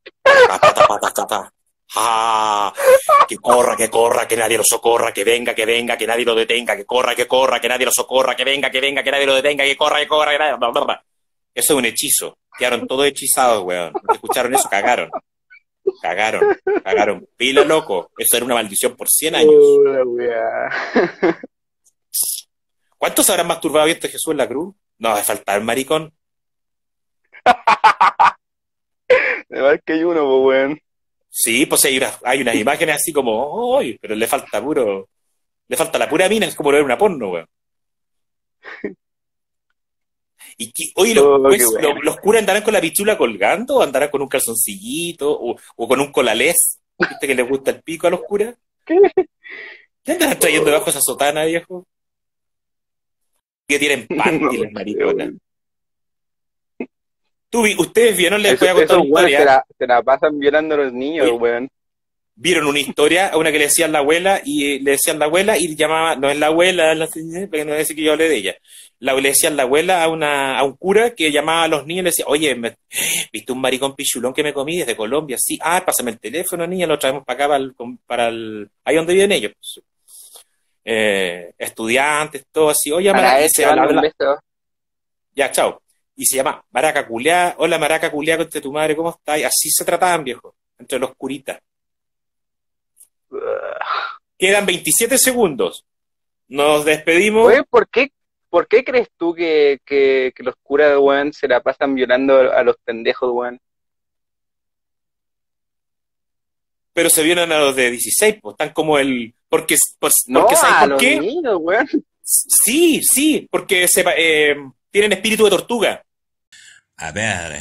Speaker 1: Ah, que corra, que nadie lo socorra, que venga, que nadie lo detenga, que corra, que nadie lo socorra, que venga, que nadie lo detenga, que corra, que nadie... Bla, bla, bla. Eso es un hechizo. Quedaron todos hechizados, weón. Los que escucharon eso cagaron. Cagaron. Pila, loco. Eso era una maldición por 100 años.
Speaker 3: La weá.
Speaker 1: ¿Cuántos se habrán masturbado viendo a Jesús en la cruz? No, de faltar, maricón.
Speaker 3: Además que hay uno, po, weón.
Speaker 1: Sí, pues hay unas imágenes así como, ¡ay! Pero le falta la pura mina, es como ver una porno, weón. Oye,
Speaker 3: Oh, qué bueno.
Speaker 1: los curas andarán con la pichula colgando o andarán con un calzoncillito o con un colalés. ¿Viste que les gusta el pico a los curas? ¿Qué andarán trayendo debajo esa sotana, viejo? Que tienen panty
Speaker 3: No
Speaker 1: las
Speaker 3: sé,
Speaker 1: mariconas.
Speaker 3: weón.
Speaker 1: Ustedes vieron, les voy a contar
Speaker 3: Esos
Speaker 1: una
Speaker 3: weones
Speaker 1: historia.
Speaker 3: se la pasan violando a los niños,
Speaker 1: Oye,
Speaker 3: weón.
Speaker 1: vieron una historia a una que le decían la abuela y le decían la abuela y llamaba, no es la abuela, la señora, porque no es decir que yo hablé de ella. Le decían la abuela a un cura que llamaba a los niños y le decía, oye, ¿viste un maricón pichulón que me comí desde Colombia? Sí, pásame el teléfono, niña, lo traemos para acá, ahí donde viven ellos. Pues. Estudiantes, todo así, oye,
Speaker 3: A la
Speaker 1: y
Speaker 3: vez
Speaker 1: se
Speaker 3: te mando un
Speaker 1: habla,
Speaker 3: beso.
Speaker 1: ya, chao. Y se llama Maraca Culeá, hola Maraca Culeá, contra tu madre, ¿cómo estás? Así se trataban, viejo, entre los curitas. Quedan 27 segundos. Nos despedimos.
Speaker 3: Oye, por qué crees tú que los curas, weón, se la pasan violando a los pendejos, weón?
Speaker 1: Pero se violan a los de 16, pues están como el...
Speaker 3: No,
Speaker 1: porque ¿sabes
Speaker 3: a
Speaker 1: por
Speaker 3: los
Speaker 1: qué?
Speaker 3: niños, weón.
Speaker 1: Sí, porque tienen espíritu de tortuga.
Speaker 4: A ver.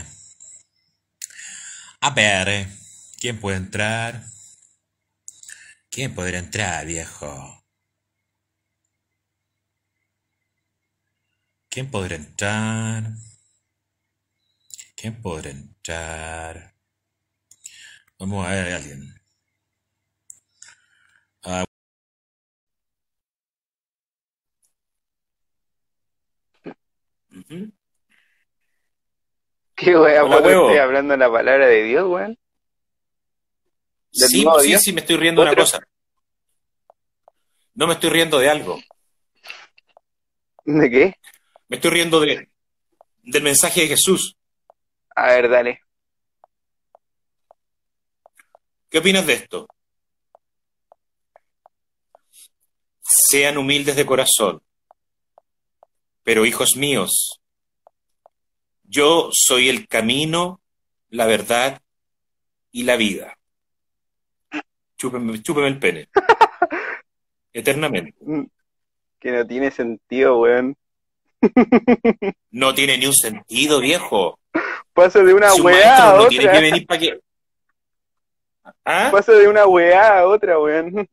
Speaker 4: A ver. ¿Quién puede entrar? ¿Quién podrá entrar, viejo? ¿Quién podrá entrar? ¿Quién podrá entrar? Vamos a ver a alguien.
Speaker 1: Ujú.
Speaker 3: ¿Qué weá,
Speaker 1: Hola,
Speaker 3: potro? Estoy
Speaker 1: huevo.
Speaker 3: hablando la palabra de Dios, weón. Del
Speaker 1: Sí,
Speaker 3: nuevo Dios,
Speaker 1: sí, me estoy riendo de una
Speaker 3: potro.
Speaker 1: cosa. No me estoy riendo de algo.
Speaker 3: ¿De qué?
Speaker 1: Me estoy riendo del mensaje de Jesús.
Speaker 3: A ver, dale.
Speaker 1: ¿Qué opinas de esto? Sean humildes de corazón, pero hijos míos, yo soy el camino, la verdad y la vida. Chúpeme el pene. Eternamente.
Speaker 3: Que no tiene sentido, weón.
Speaker 1: No tiene ni un sentido, viejo.
Speaker 3: Paso de una
Speaker 1: Si un
Speaker 3: weá
Speaker 1: maestro
Speaker 3: a
Speaker 1: no tiene que
Speaker 3: otra.
Speaker 1: venir para que... ¿Ah?
Speaker 3: Paso de una weá a otra, weón.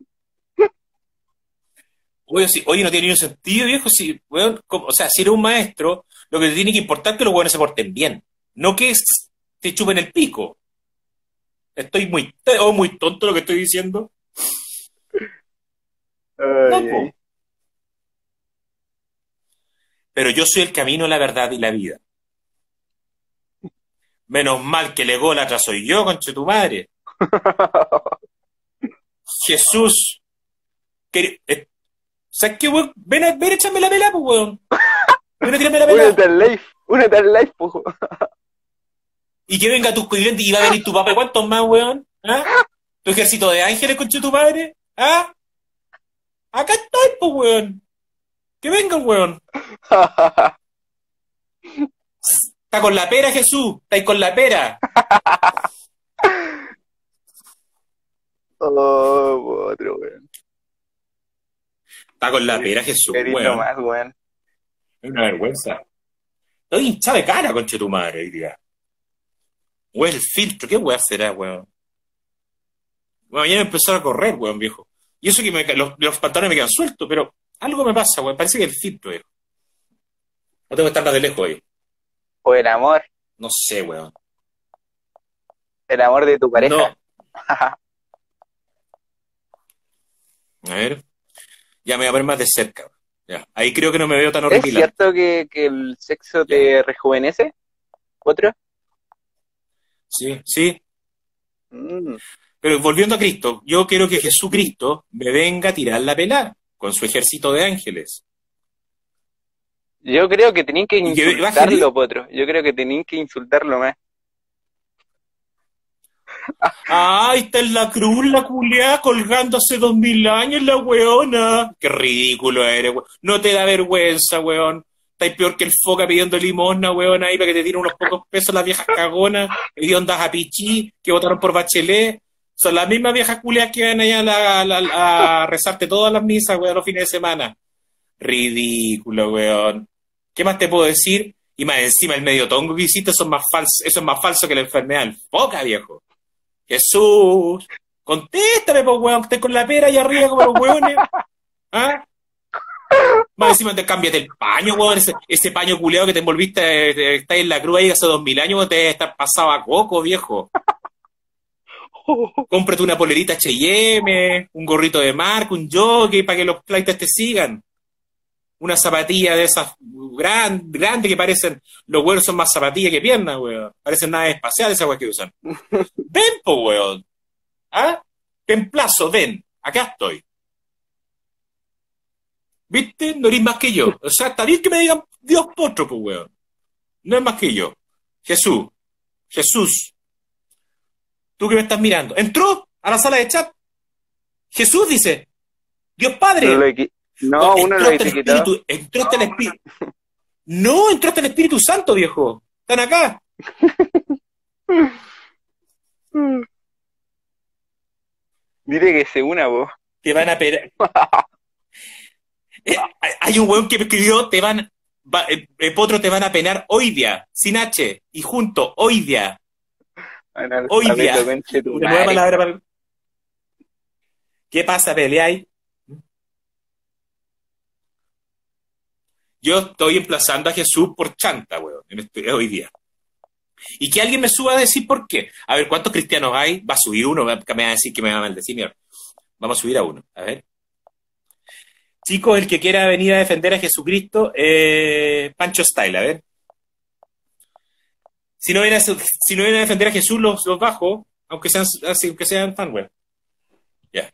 Speaker 1: Oye, no tiene ni un sentido, viejo. Si, weón, o sea, si eres un maestro, lo que te tiene que importar es que los weones se porten bien. No que te chupen el pico. Estoy muy tonto lo que estoy diciendo. No,
Speaker 3: Ay,
Speaker 1: po.
Speaker 3: ay.
Speaker 1: Pero yo soy el camino, la verdad y la vida. Menos mal que el ególatra soy yo, conche tu madre. Jesús. ¿Sabes qué, weón? Ven, échame la vela, pues, weón. Ven a tirarme la vela.
Speaker 3: Únete al live, po.
Speaker 1: Y que venga tu cliente y va a venir tu papá. ¿Y cuántos más, weón? ¿Ah? ¿Tu ejército de ángeles, conche tu padre? ¿Ah? Acá estoy, pues, weón. Que venga el weón. Está con la pera, Jesús. Está ahí con la pera.
Speaker 3: Oh, otro, weón.
Speaker 1: Está con la pera, Jesús,
Speaker 3: Eres
Speaker 1: weón.
Speaker 3: nomás, weón.
Speaker 1: Es una vergüenza. Estoy hinchado de cara, conche tu madre, diría. O es el filtro. ¿Qué weón será, weón? Bueno, mañana empezó a correr, weón, viejo. Y eso que los pantalones me quedan sueltos, pero algo me pasa, weón. Parece que el filtro, viejo. No tengo que estar más de lejos ahí.
Speaker 3: O el amor
Speaker 1: No sé, weón.
Speaker 3: de tu pareja.
Speaker 1: No. A ver. Ya me voy a ver más de cerca. Ya. Ahí creo que no me veo tan
Speaker 3: ¿Es
Speaker 1: horripilante.
Speaker 3: cierto que el sexo te rejuvenece? ¿Otro?
Speaker 1: Sí, sí.
Speaker 3: Mm.
Speaker 1: Pero volviendo a Cristo, yo quiero que Jesucristo me venga a tirar la pelada con su ejército de ángeles.
Speaker 3: Yo creo que tenían que
Speaker 1: Y que baje
Speaker 3: insultarlo, Potro. Yo creo que tenían que insultarlo más.
Speaker 1: ¡Ay, está en la cruz la culiá colgando hace 2000 años la weona! ¡Qué ridículo eres, weón! No te da vergüenza, weón. Estáis peor que el foca pidiendo limosna, weón, ahí para que te tiren unos pocos pesos las viejas cagonas, hediondas a pichí, que votaron por Bachelet. Son las mismas viejas culias que van allá a rezarte todas las misas, weón, los fines de semana. Ridículo, weón. ¿Qué más te puedo decir? Y más encima el medio tongo que hiciste, eso es más falso que la enfermedad del foca, viejo. Jesús, contéstame, pues, weón, que estés con la pera ahí arriba como los weones. ¿Ah? Más encima te cámbiate el paño, weón, ese paño culeado que te envolviste, está en la cruz ahí hace 2000 años, weón, te debe estar pasado a coco, viejo. Cómprate una polerita H&M, un gorrito de marca, un jockey para que los flights te sigan. Una zapatilla de esas grandes que parecen, los weones son más zapatillas que piernas, weón. Parecen naves espaciales esas weas que usan. Ven, po, weón. ¿Ah? Te emplazo, ven. Acá estoy. ¿Viste? No eres más que yo. O sea, está bien que me digan Dios potro, pues, weón. No es más que yo. Jesús. Jesús. Tú que me estás mirando. ¿Entró a la sala de chat? Jesús dice. Dios Padre.
Speaker 3: No, uno lo etiquetó.
Speaker 1: Entró hasta el Espíritu. No, entró hasta el Espíritu Santo, viejo. Están acá.
Speaker 3: Dile que se una, vos.
Speaker 1: Te van a pegar. Hay un weón que me escribió, Potro, te van a penar hoy día, sin H, y junto, hoy día. Hoy día. Una nueva palabra para... ¿Qué pasa, peleáis? Yo estoy emplazando a Jesús por chanta, weón, hoy día. Y que alguien me suba a decir por qué. A ver, ¿cuántos cristianos hay? Va a subir uno, me va a decir que me va a maldecir, mierda. Vamos a subir a uno, a ver. Chicos, el que quiera venir a defender a Jesucristo, Pancho Style, a ver. Si no vienen a defender a Jesús, los bajo, aunque sean fan, weón. Ya.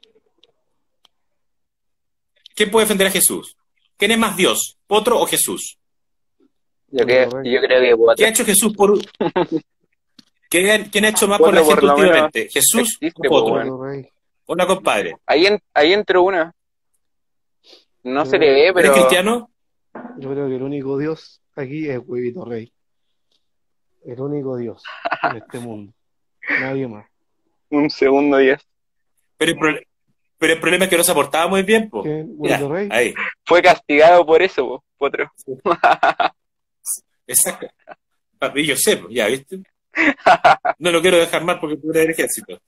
Speaker 1: ¿Quién puede defender a Jesús? ¿Quién es más Dios? ¿Potro o Jesús?
Speaker 3: Yo creo que Potro.
Speaker 1: ¿Qué ha hecho Jesús por... ¿Quién ha hecho más por la gente últimamente? ¿Jesús o Potro? Hola, compadre.
Speaker 3: Ahí entró una. No se le ve, pero...
Speaker 1: ¿Eres cristiano?
Speaker 5: Yo creo que el único Dios aquí es Huevito Rey. El único Dios en este mundo. Nadie más.
Speaker 3: Un segundo Dios.
Speaker 1: Pero el problema es que no se aportaba muy bien, po.
Speaker 5: ¿Huevito Rey?
Speaker 1: Ahí.
Speaker 3: Fue castigado por eso, Potro.
Speaker 1: Exacto. Y yo sé, ya, ¿viste? No lo quiero dejar mal porque tú eres del ejército.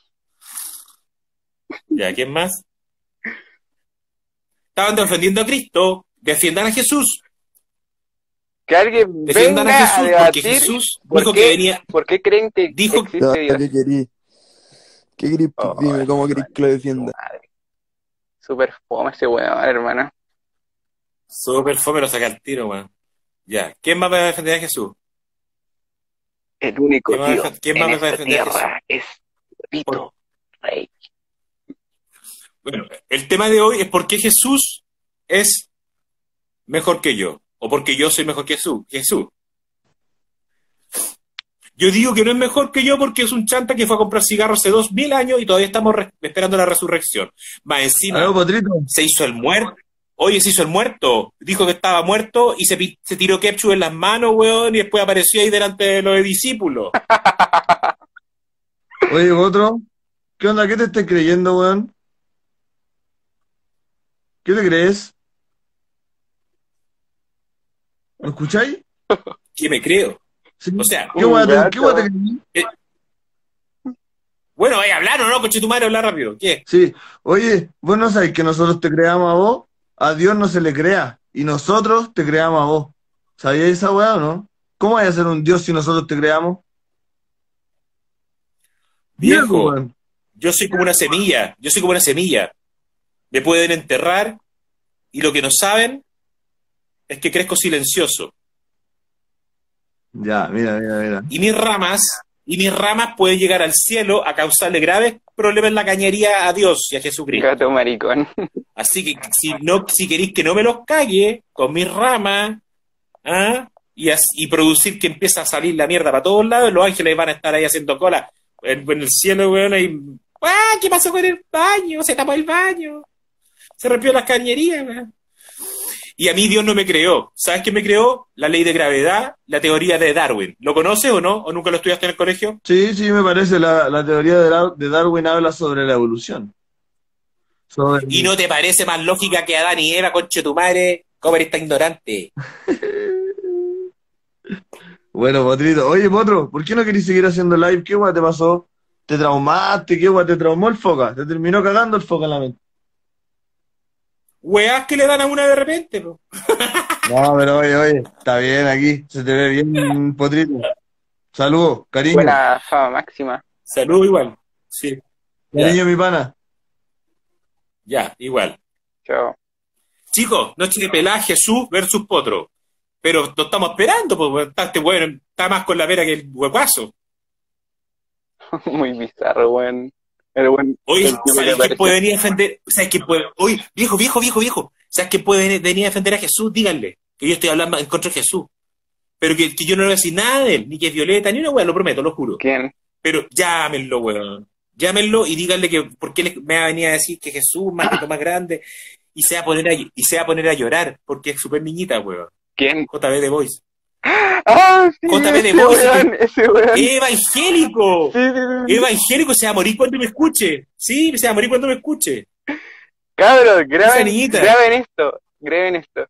Speaker 1: Ya, ¿quién más? Estaban defendiendo a Cristo. Defiendan a Jesús.
Speaker 3: Que alguien
Speaker 1: Defiendan
Speaker 3: venga
Speaker 1: a Jesús,
Speaker 3: a
Speaker 1: porque
Speaker 3: debatir
Speaker 1: Jesús dijo que venía...
Speaker 3: ¿Por qué creen que
Speaker 1: Dijo-
Speaker 3: existe Dios?
Speaker 2: ¿Qué querí? ¿Qué querí?
Speaker 3: Oh,
Speaker 2: Dime, ¿cómo querés que lo defienda?
Speaker 3: Madre. Super fome ese weón, hermano.
Speaker 1: Súper fome, lo saca al tiro, weón. Ya, ¿quién más va a defender a Jesús?
Speaker 3: El único
Speaker 1: ¿Quién más
Speaker 3: Dios
Speaker 1: va a
Speaker 3: en
Speaker 1: defender
Speaker 3: esta
Speaker 1: a
Speaker 3: tierra es Huevito Rey.
Speaker 1: Bueno, el tema de hoy es por qué Jesús es mejor que yo, o porque yo soy mejor que Jesús. Yo digo que no es mejor que yo porque es un chanta que fue a comprar cigarros hace 2000 años y todavía estamos esperando la resurrección. Más encima,
Speaker 2: Aló, Patrito.
Speaker 1: se hizo el muerto. Oye, se hizo el muerto. Dijo que estaba muerto y se tiró ketchup en las manos, weón, y después apareció ahí delante de los discípulos.
Speaker 2: Oye, otro. ¿Qué onda? ¿Qué te estás creyendo, weón? ¿Qué te crees? ¿Lo escucháis?
Speaker 1: ¿Qué me creo?
Speaker 2: Sí.
Speaker 1: O sea,
Speaker 2: ¿Qué
Speaker 3: un
Speaker 2: weón
Speaker 3: gato.
Speaker 2: qué weón te creí?
Speaker 1: bueno, vaya a hablar o no, coche tu madre, hablar rápido. ¿Qué?
Speaker 2: Sí. Oye, vos no sabés que nosotros te creamos a vos. A Dios no se le crea. Y nosotros te creamos a vos. ¿Sabías esa weá o no? ¿Cómo vaya a ser un Dios si nosotros te creamos? Dime, pues,
Speaker 1: Viejo,
Speaker 2: weón.
Speaker 1: yo soy como una semilla. Yo soy como una semilla. Me pueden enterrar y lo que no saben es que crezco silencioso.
Speaker 2: Ya, mira.
Speaker 1: Y mis ramas pueden llegar al cielo a causarle graves problemas en la cañería a Dios y a Jesucristo.
Speaker 3: Gato maricón.
Speaker 1: Así que si queréis que no me los cague con mis ramas, ¿ah? Y producir que empieza a salir la mierda para todos lados, los ángeles van a estar ahí haciendo cola en el cielo, weón, ahí. ¡Ah! ¿Qué pasó con el baño? Se tapó el baño. Se rompió las cañerías, weón. Y a mí Dios no me creó. ¿Sabes qué me creó? La ley de gravedad, la teoría de Darwin. ¿Lo conoces o no? ¿O nunca lo estudiaste en el colegio?
Speaker 2: Sí, me parece. La teoría de Darwin habla sobre la evolución.
Speaker 1: ¿Y no te parece más lógica que Adán y Eva, conche tu madre? ¿Cómo eres tan ignorante?
Speaker 2: Bueno, Potrito. Oye, Potro, ¿por qué no querés seguir haciendo live? ¿Qué weá te pasó? ¿Te traumaste? ¿Qué weá te traumó el foca? ¿Te terminó cagando el foca en la mente?
Speaker 1: Weás que le dan a una de repente, po.
Speaker 2: No, pero oye, está bien aquí. Se te ve bien, Potrito. Saludos, cariño.
Speaker 3: Buena fama máxima.
Speaker 1: Salud igual. Sí.
Speaker 2: Cariño,
Speaker 1: Ya,
Speaker 2: mi pana.
Speaker 1: ya, igual.
Speaker 3: Chao.
Speaker 1: Chicos, noche de pelada, Jesús versus Potro. Pero no estamos esperando, pues este weón está más con la vera que el huecuazo.
Speaker 3: Muy bizarro, weón. El buen
Speaker 1: Oye,
Speaker 3: el tipo que
Speaker 1: ¿sabes quién
Speaker 3: apareció.
Speaker 1: puede venir a defender? ¿Sabes quién puede? Oye, viejo. ¿Sabes quién puede venir a defender a Jesús? Díganle que yo estoy hablando en contra de Jesús. Pero que yo no le voy a decir nada de él, ni que es Violeta, ni una weá, lo prometo, lo juro.
Speaker 3: ¿Quién?
Speaker 1: Pero llámenlo, weón. Llámenlo y díganle que por qué me va a venir a decir que Jesús más grande y se va a poner a llorar porque es súper niñita, weón.
Speaker 3: ¿Quién?
Speaker 1: JB de Boys.
Speaker 3: ¡Ah, sí!
Speaker 1: JB de
Speaker 3: Ese
Speaker 1: Boys.
Speaker 3: weón, ese weón.
Speaker 1: ¡Evangélico!
Speaker 3: Sí.
Speaker 1: Evangélico se va a morir cuando me escuche. Sí, se va a morir cuando me escuche.
Speaker 3: Cabros,
Speaker 1: Esa niñita.
Speaker 3: graben esto.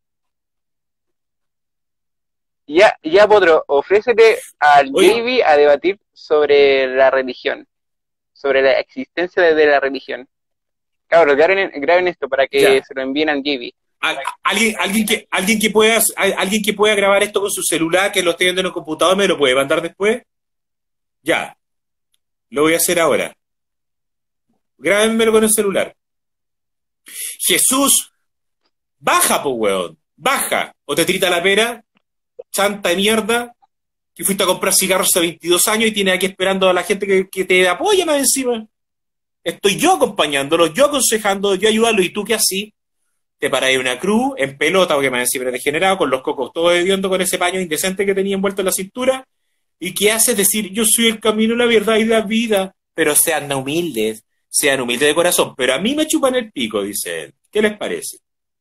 Speaker 3: Ya, Potro, ofrécete al
Speaker 1: Oye.
Speaker 3: Javi a debatir sobre la religión, sobre la existencia de la religión. Cabros, graben esto para que
Speaker 1: Ya.
Speaker 3: se lo envíen al Javi.
Speaker 1: Alguien que pueda grabar esto con su celular, que lo esté viendo en el computador, me lo puede mandar después. Ya. Lo voy a hacer ahora. Grábenmelo con el celular. Jesús, baja, po, weón. Baja. O te trita la pera, chanta de mierda, que fuiste a comprar cigarros hace 22 años y tienes aquí esperando a la gente que te apoya más encima. Estoy yo acompañándolo, yo aconsejando, yo ayudando, y tú que así te paras en una cruz, en pelota, porque más encima eres degenerado, con los cocos todo hediondo con ese paño indecente que tenía envuelto en la cintura, y que haces decir, yo soy el camino, la verdad y la vida, pero sean humildes de corazón, pero a mí me chupan el pico, dice él. ¿Qué les parece?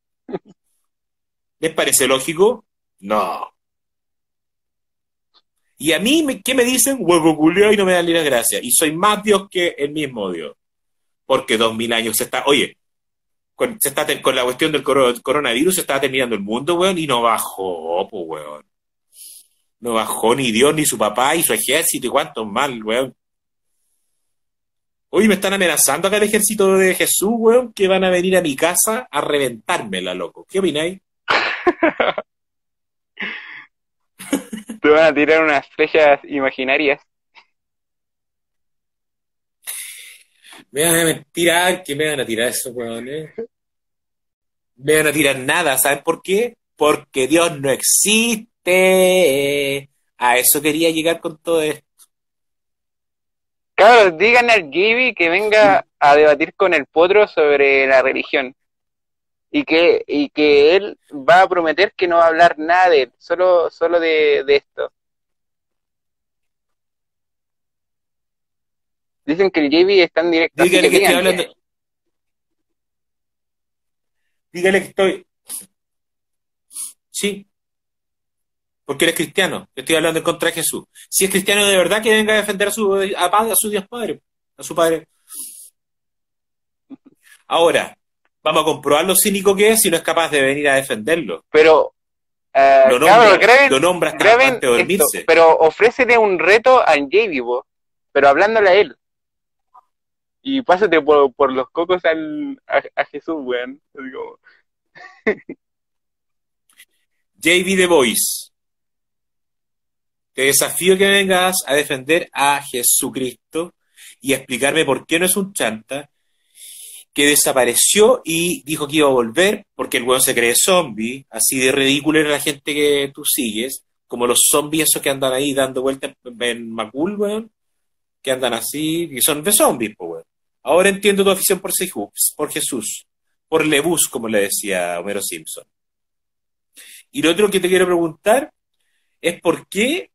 Speaker 1: ¿Les parece lógico? No. Y a mí, ¿qué me dicen? Huevo culiao y no me dan ni las gracias. Y soy más Dios que el mismo Dios. Porque 2000 años se está... Oye, con la cuestión del coronavirus se estaba terminando el mundo, weón, y no bajó, pues, weón. No bajó ni Dios, ni su papá, y su ejército, y cuántos mal, weón. Oye, me están amenazando acá el ejército de Jesús, weón, que van a venir a mi casa a reventármela, loco. ¿Qué opináis?
Speaker 3: Te van a tirar unas flechas imaginarias.
Speaker 1: Me van a tirar, ¿qué me van a tirar esos weones? Me van a tirar nada, ¿saben por qué? Porque Dios no existe. A eso quería llegar con todo esto.
Speaker 3: Cabros, díganle al Javi que venga a debatir con el Potro sobre la religión. Y que él va a prometer que no va a hablar nada de él, solo de esto. Dicen que el JB está en directo. Así
Speaker 1: Dígale
Speaker 3: que
Speaker 1: que estoy
Speaker 3: díganle.
Speaker 1: hablando. Dígale que estoy. Sí, porque él es cristiano. Yo estoy hablando en contra de Jesús. Si es cristiano de verdad, que venga a defender a su Dios Padre, a su Padre. Ahora, vamos a comprobar lo cínico que es si no es capaz de venir a defenderlo.
Speaker 3: Pero,
Speaker 1: Lo
Speaker 3: graben,
Speaker 1: nombra hasta
Speaker 3: graben
Speaker 1: antes de
Speaker 3: esto,
Speaker 1: dormirse.
Speaker 3: pero ofrécele un reto a JB, po, pero hablándole a él. Y pásate por los cocos a Jesús, weón. Así como,
Speaker 1: JB The Voice, te desafío que vengas a defender a Jesucristo y a explicarme por qué no es un chanta que desapareció y dijo que iba a volver porque el weón se cree zombie. Así de ridículo era la gente que tú sigues, como los zombies esos que andan ahí dando vueltas en Macul, weón, que andan así, y son de zombies, pues, weón. Ahora entiendo tu afición por Jesús, por Lebús, como le decía Homero Simpson. Y lo otro que te quiero preguntar es por qué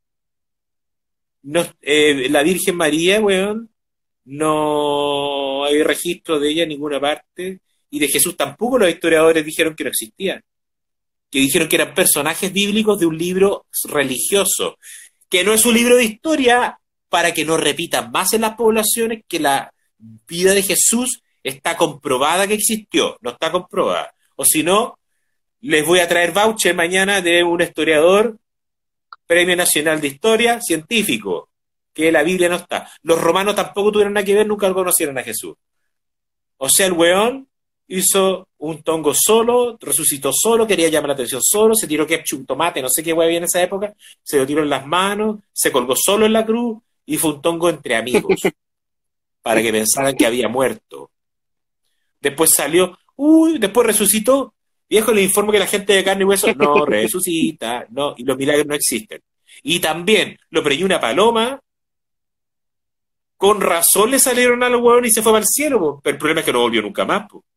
Speaker 1: la Virgen María, weón, no hay registro de ella en ninguna parte, y de Jesús tampoco. Los historiadores dijeron que no existía, que dijeron que eran personajes bíblicos de un libro religioso, que no es un libro de historia, para que no repitan más en las poblaciones que la vida de Jesús está comprobada que existió, no está comprobada. O si no, les voy a traer voucher mañana de un historiador, Premio Nacional de Historia, científico, que la Biblia no está. Los romanos tampoco tuvieron nada que ver, nunca conocieron a Jesús. O sea, el weón hizo un tongo solo, resucitó solo, quería llamar la atención solo, se tiró ketchup, tomate, no sé qué hueá había en esa época, se lo tiró en las manos, se colgó solo en la cruz y fue un tongo entre amigos, para que pensaran que había muerto. Después salió, después resucitó. Viejo, le informo que la gente de carne y hueso no resucita, no, y los milagros no existen. Y también lo preñó una paloma, con razón le salieron a los huevones y se fue para el cielo, po. Pero el problema es que no volvió nunca más, po.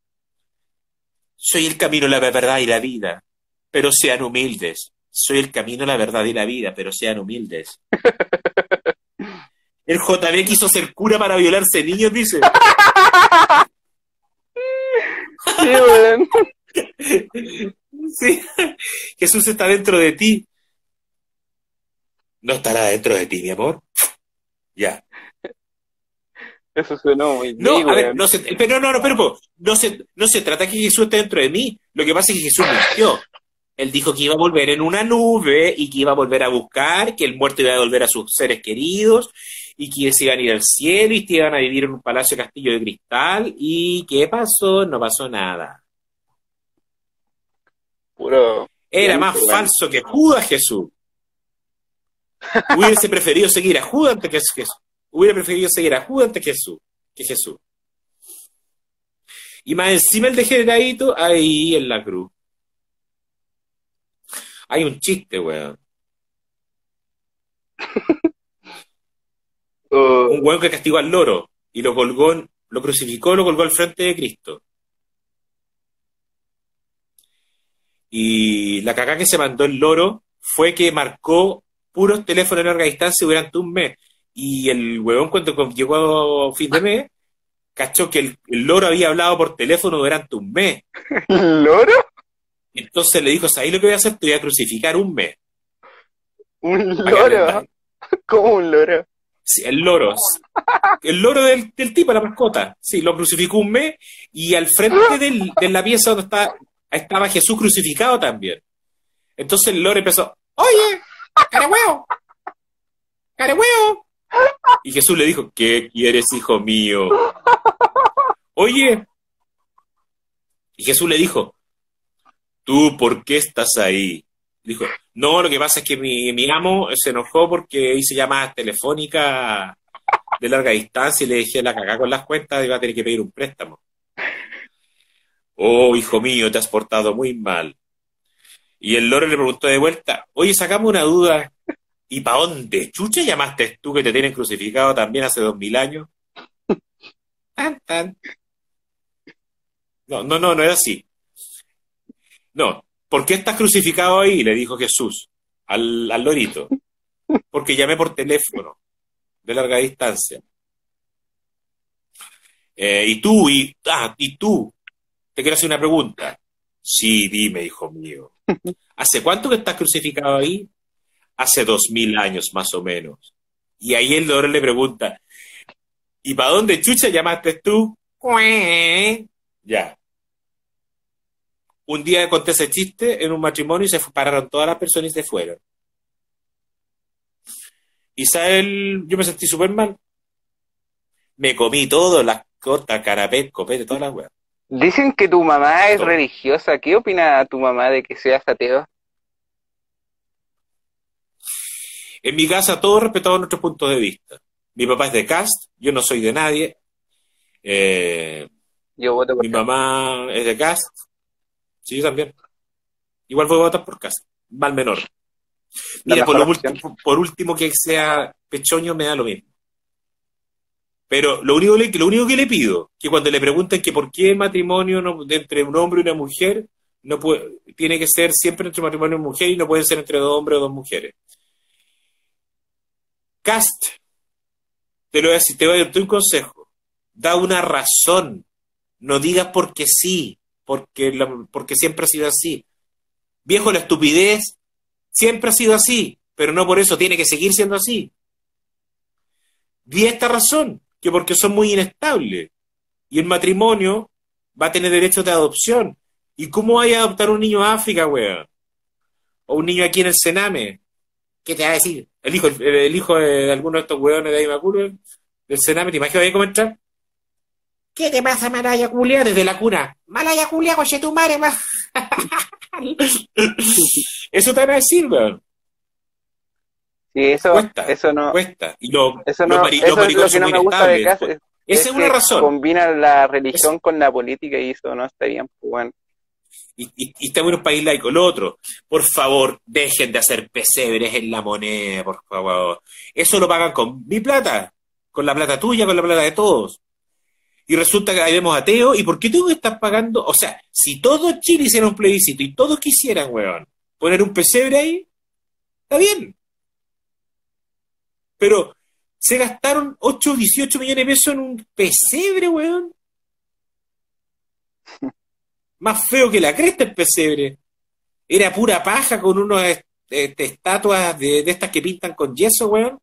Speaker 1: Soy el camino, la verdad y la vida, pero sean humildes. Soy el camino, la verdad y la vida, pero sean humildes. El JB quiso ser cura para violarse niños, dice.
Speaker 3: sí, weón.
Speaker 1: Sí. Jesús está dentro de ti. ¿No estará dentro de ti, mi amor? Ya.
Speaker 3: Eso sonó muy
Speaker 1: No,
Speaker 3: bien,
Speaker 1: a ver,
Speaker 3: weón.
Speaker 1: no se trata que Jesús esté dentro de mí. Lo que pasa es que Jesús mintió. Él dijo que iba a volver en una nube y que iba a volver a buscar, que el muerto iba a volver a sus seres queridos y que se iban a ir al cielo y que iban a vivir en un palacio castillo de cristal. ¿Y qué pasó? No pasó nada.
Speaker 3: Puro.
Speaker 1: Era más
Speaker 3: weón.
Speaker 1: falso que Judas, Jesús. Hubiese preferido seguir a Judas antes que Jesús. Hubiera preferido seguir a Judas antes que Jesús. Y más encima el degeneradito ahí en la cruz. Hay un chiste, weón. Un weón que castigó al loro y lo crucificó, lo colgó al frente de Cristo. Y la cagada que se mandó el loro fue que marcó puros teléfonos de larga distancia durante un mes. Y el huevón, cuando llegó a fin de mes, cachó que el loro había hablado por teléfono durante un mes.
Speaker 3: ¿Loro?
Speaker 1: Entonces le dijo, ¿sabes lo que voy a hacer? Te voy a crucificar un mes.
Speaker 3: ¿Un
Speaker 1: Para que
Speaker 3: loro?
Speaker 1: aprendas.
Speaker 3: ¿Cómo un loro?
Speaker 1: Sí, el loro. El loro del tipo, la mascota. Sí, lo crucificó un mes y al frente de la pieza donde estaba Jesús crucificado también. Entonces el loro empezó, oye, cara huevo, cara huevo. Y Jesús le dijo, ¿qué quieres, hijo mío? Oye. Y Jesús le dijo, ¿tú por qué estás ahí? Dijo, no, lo que pasa es que mi amo se enojó porque hice llamadas telefónicas de larga distancia y le dejé la cagada con las cuentas y iba a tener que pedir un préstamo. Oh, hijo mío, te has portado muy mal. Y el loro le preguntó de vuelta, oye, sacame una duda, ¿y para dónde chucha llamaste tú que te tienen crucificado también hace 2000 años? Tan, tan. No es así. No, ¿por qué estás crucificado ahí? Le dijo Jesús al lorito. Porque llamé por teléfono, de larga distancia. Y tú, te quiero hacer una pregunta. Sí, dime, hijo mío. ¿Hace cuánto que estás crucificado ahí? Hace 2000 años, más o menos. Y ahí el dolor le pregunta, ¿y para dónde chucha llamaste tú? Cué. Ya. Un día conté ese chiste en un matrimonio y pararon todas las personas y se fueron. Yo me sentí súper mal. Me comí todo, las cortas, carapé, copete, todas las weas.
Speaker 3: Dicen que tu mamá es
Speaker 1: Todo.
Speaker 3: religiosa. ¿Qué opina tu mamá de que seas ateo?
Speaker 1: En mi casa todos respetamos nuestros puntos de vista. Mi papá es de Cast, yo no soy de nadie.
Speaker 3: Yo voto por
Speaker 1: Mi
Speaker 3: Cast.
Speaker 1: mamá es de Cast. Sí, yo también. Igual voy a votar por Cast. Mal menor.
Speaker 3: La
Speaker 1: Mira,
Speaker 3: mejor opción.
Speaker 1: por último que sea pechoño me da lo mismo. Pero lo único que le pido, que cuando le pregunten que por qué el matrimonio entre un hombre y una mujer no puede, tiene que ser siempre entre matrimonio y mujer y no puede ser entre dos hombres o dos mujeres. Cast, te lo voy a decir, te voy a dar un consejo. Da una razón. No digas porque sí, porque siempre ha sido así. Viejo, la estupidez siempre ha sido así, pero no por eso tiene que seguir siendo así. Di esta razón, que porque son muy inestables. Y el matrimonio va a tener derechos de adopción. ¿Y cómo vaya a adoptar un niño a África, weón? O un niño aquí en el Sename. ¿Qué te va a decir? El hijo de alguno de estos weones de ahí, me acuerdo, del Sename, ¿te imaginas ahí cómo entrar? ¿Qué te pasa, Malaya Julia? Desde la cuna. Malaya Julia, coche tu madre, ma. Eso te van a decir, weón.
Speaker 3: Sí,
Speaker 1: Cuesta,
Speaker 3: eso no,
Speaker 1: cuesta. Y
Speaker 3: eso
Speaker 1: los
Speaker 3: no, eso es lo
Speaker 1: maricones
Speaker 3: que
Speaker 1: son
Speaker 3: no
Speaker 1: muy
Speaker 3: me gusta de
Speaker 1: inestables.
Speaker 3: Cast,
Speaker 1: Esa
Speaker 3: es
Speaker 1: es una
Speaker 3: que
Speaker 1: razón.
Speaker 3: combinan la religión con la política y eso no está bien, pues, bueno.
Speaker 1: Y estamos en un país laico. Lo otro, por favor, dejen de hacer pesebres en la moneda, por favor. Eso lo pagan con mi plata, con la plata tuya, con la plata de todos. Y resulta que ahí vemos ateos, ¿y por qué tengo que estar pagando? O sea, si todo Chile hiciera un plebiscito y todos quisieran, weón, poner un pesebre ahí, está bien. Pero se gastaron 8 o 18 millones de pesos en un pesebre, weón. Más feo que la cresta el pesebre. Era pura paja con unos estatuas de estas que pintan con yeso, weón.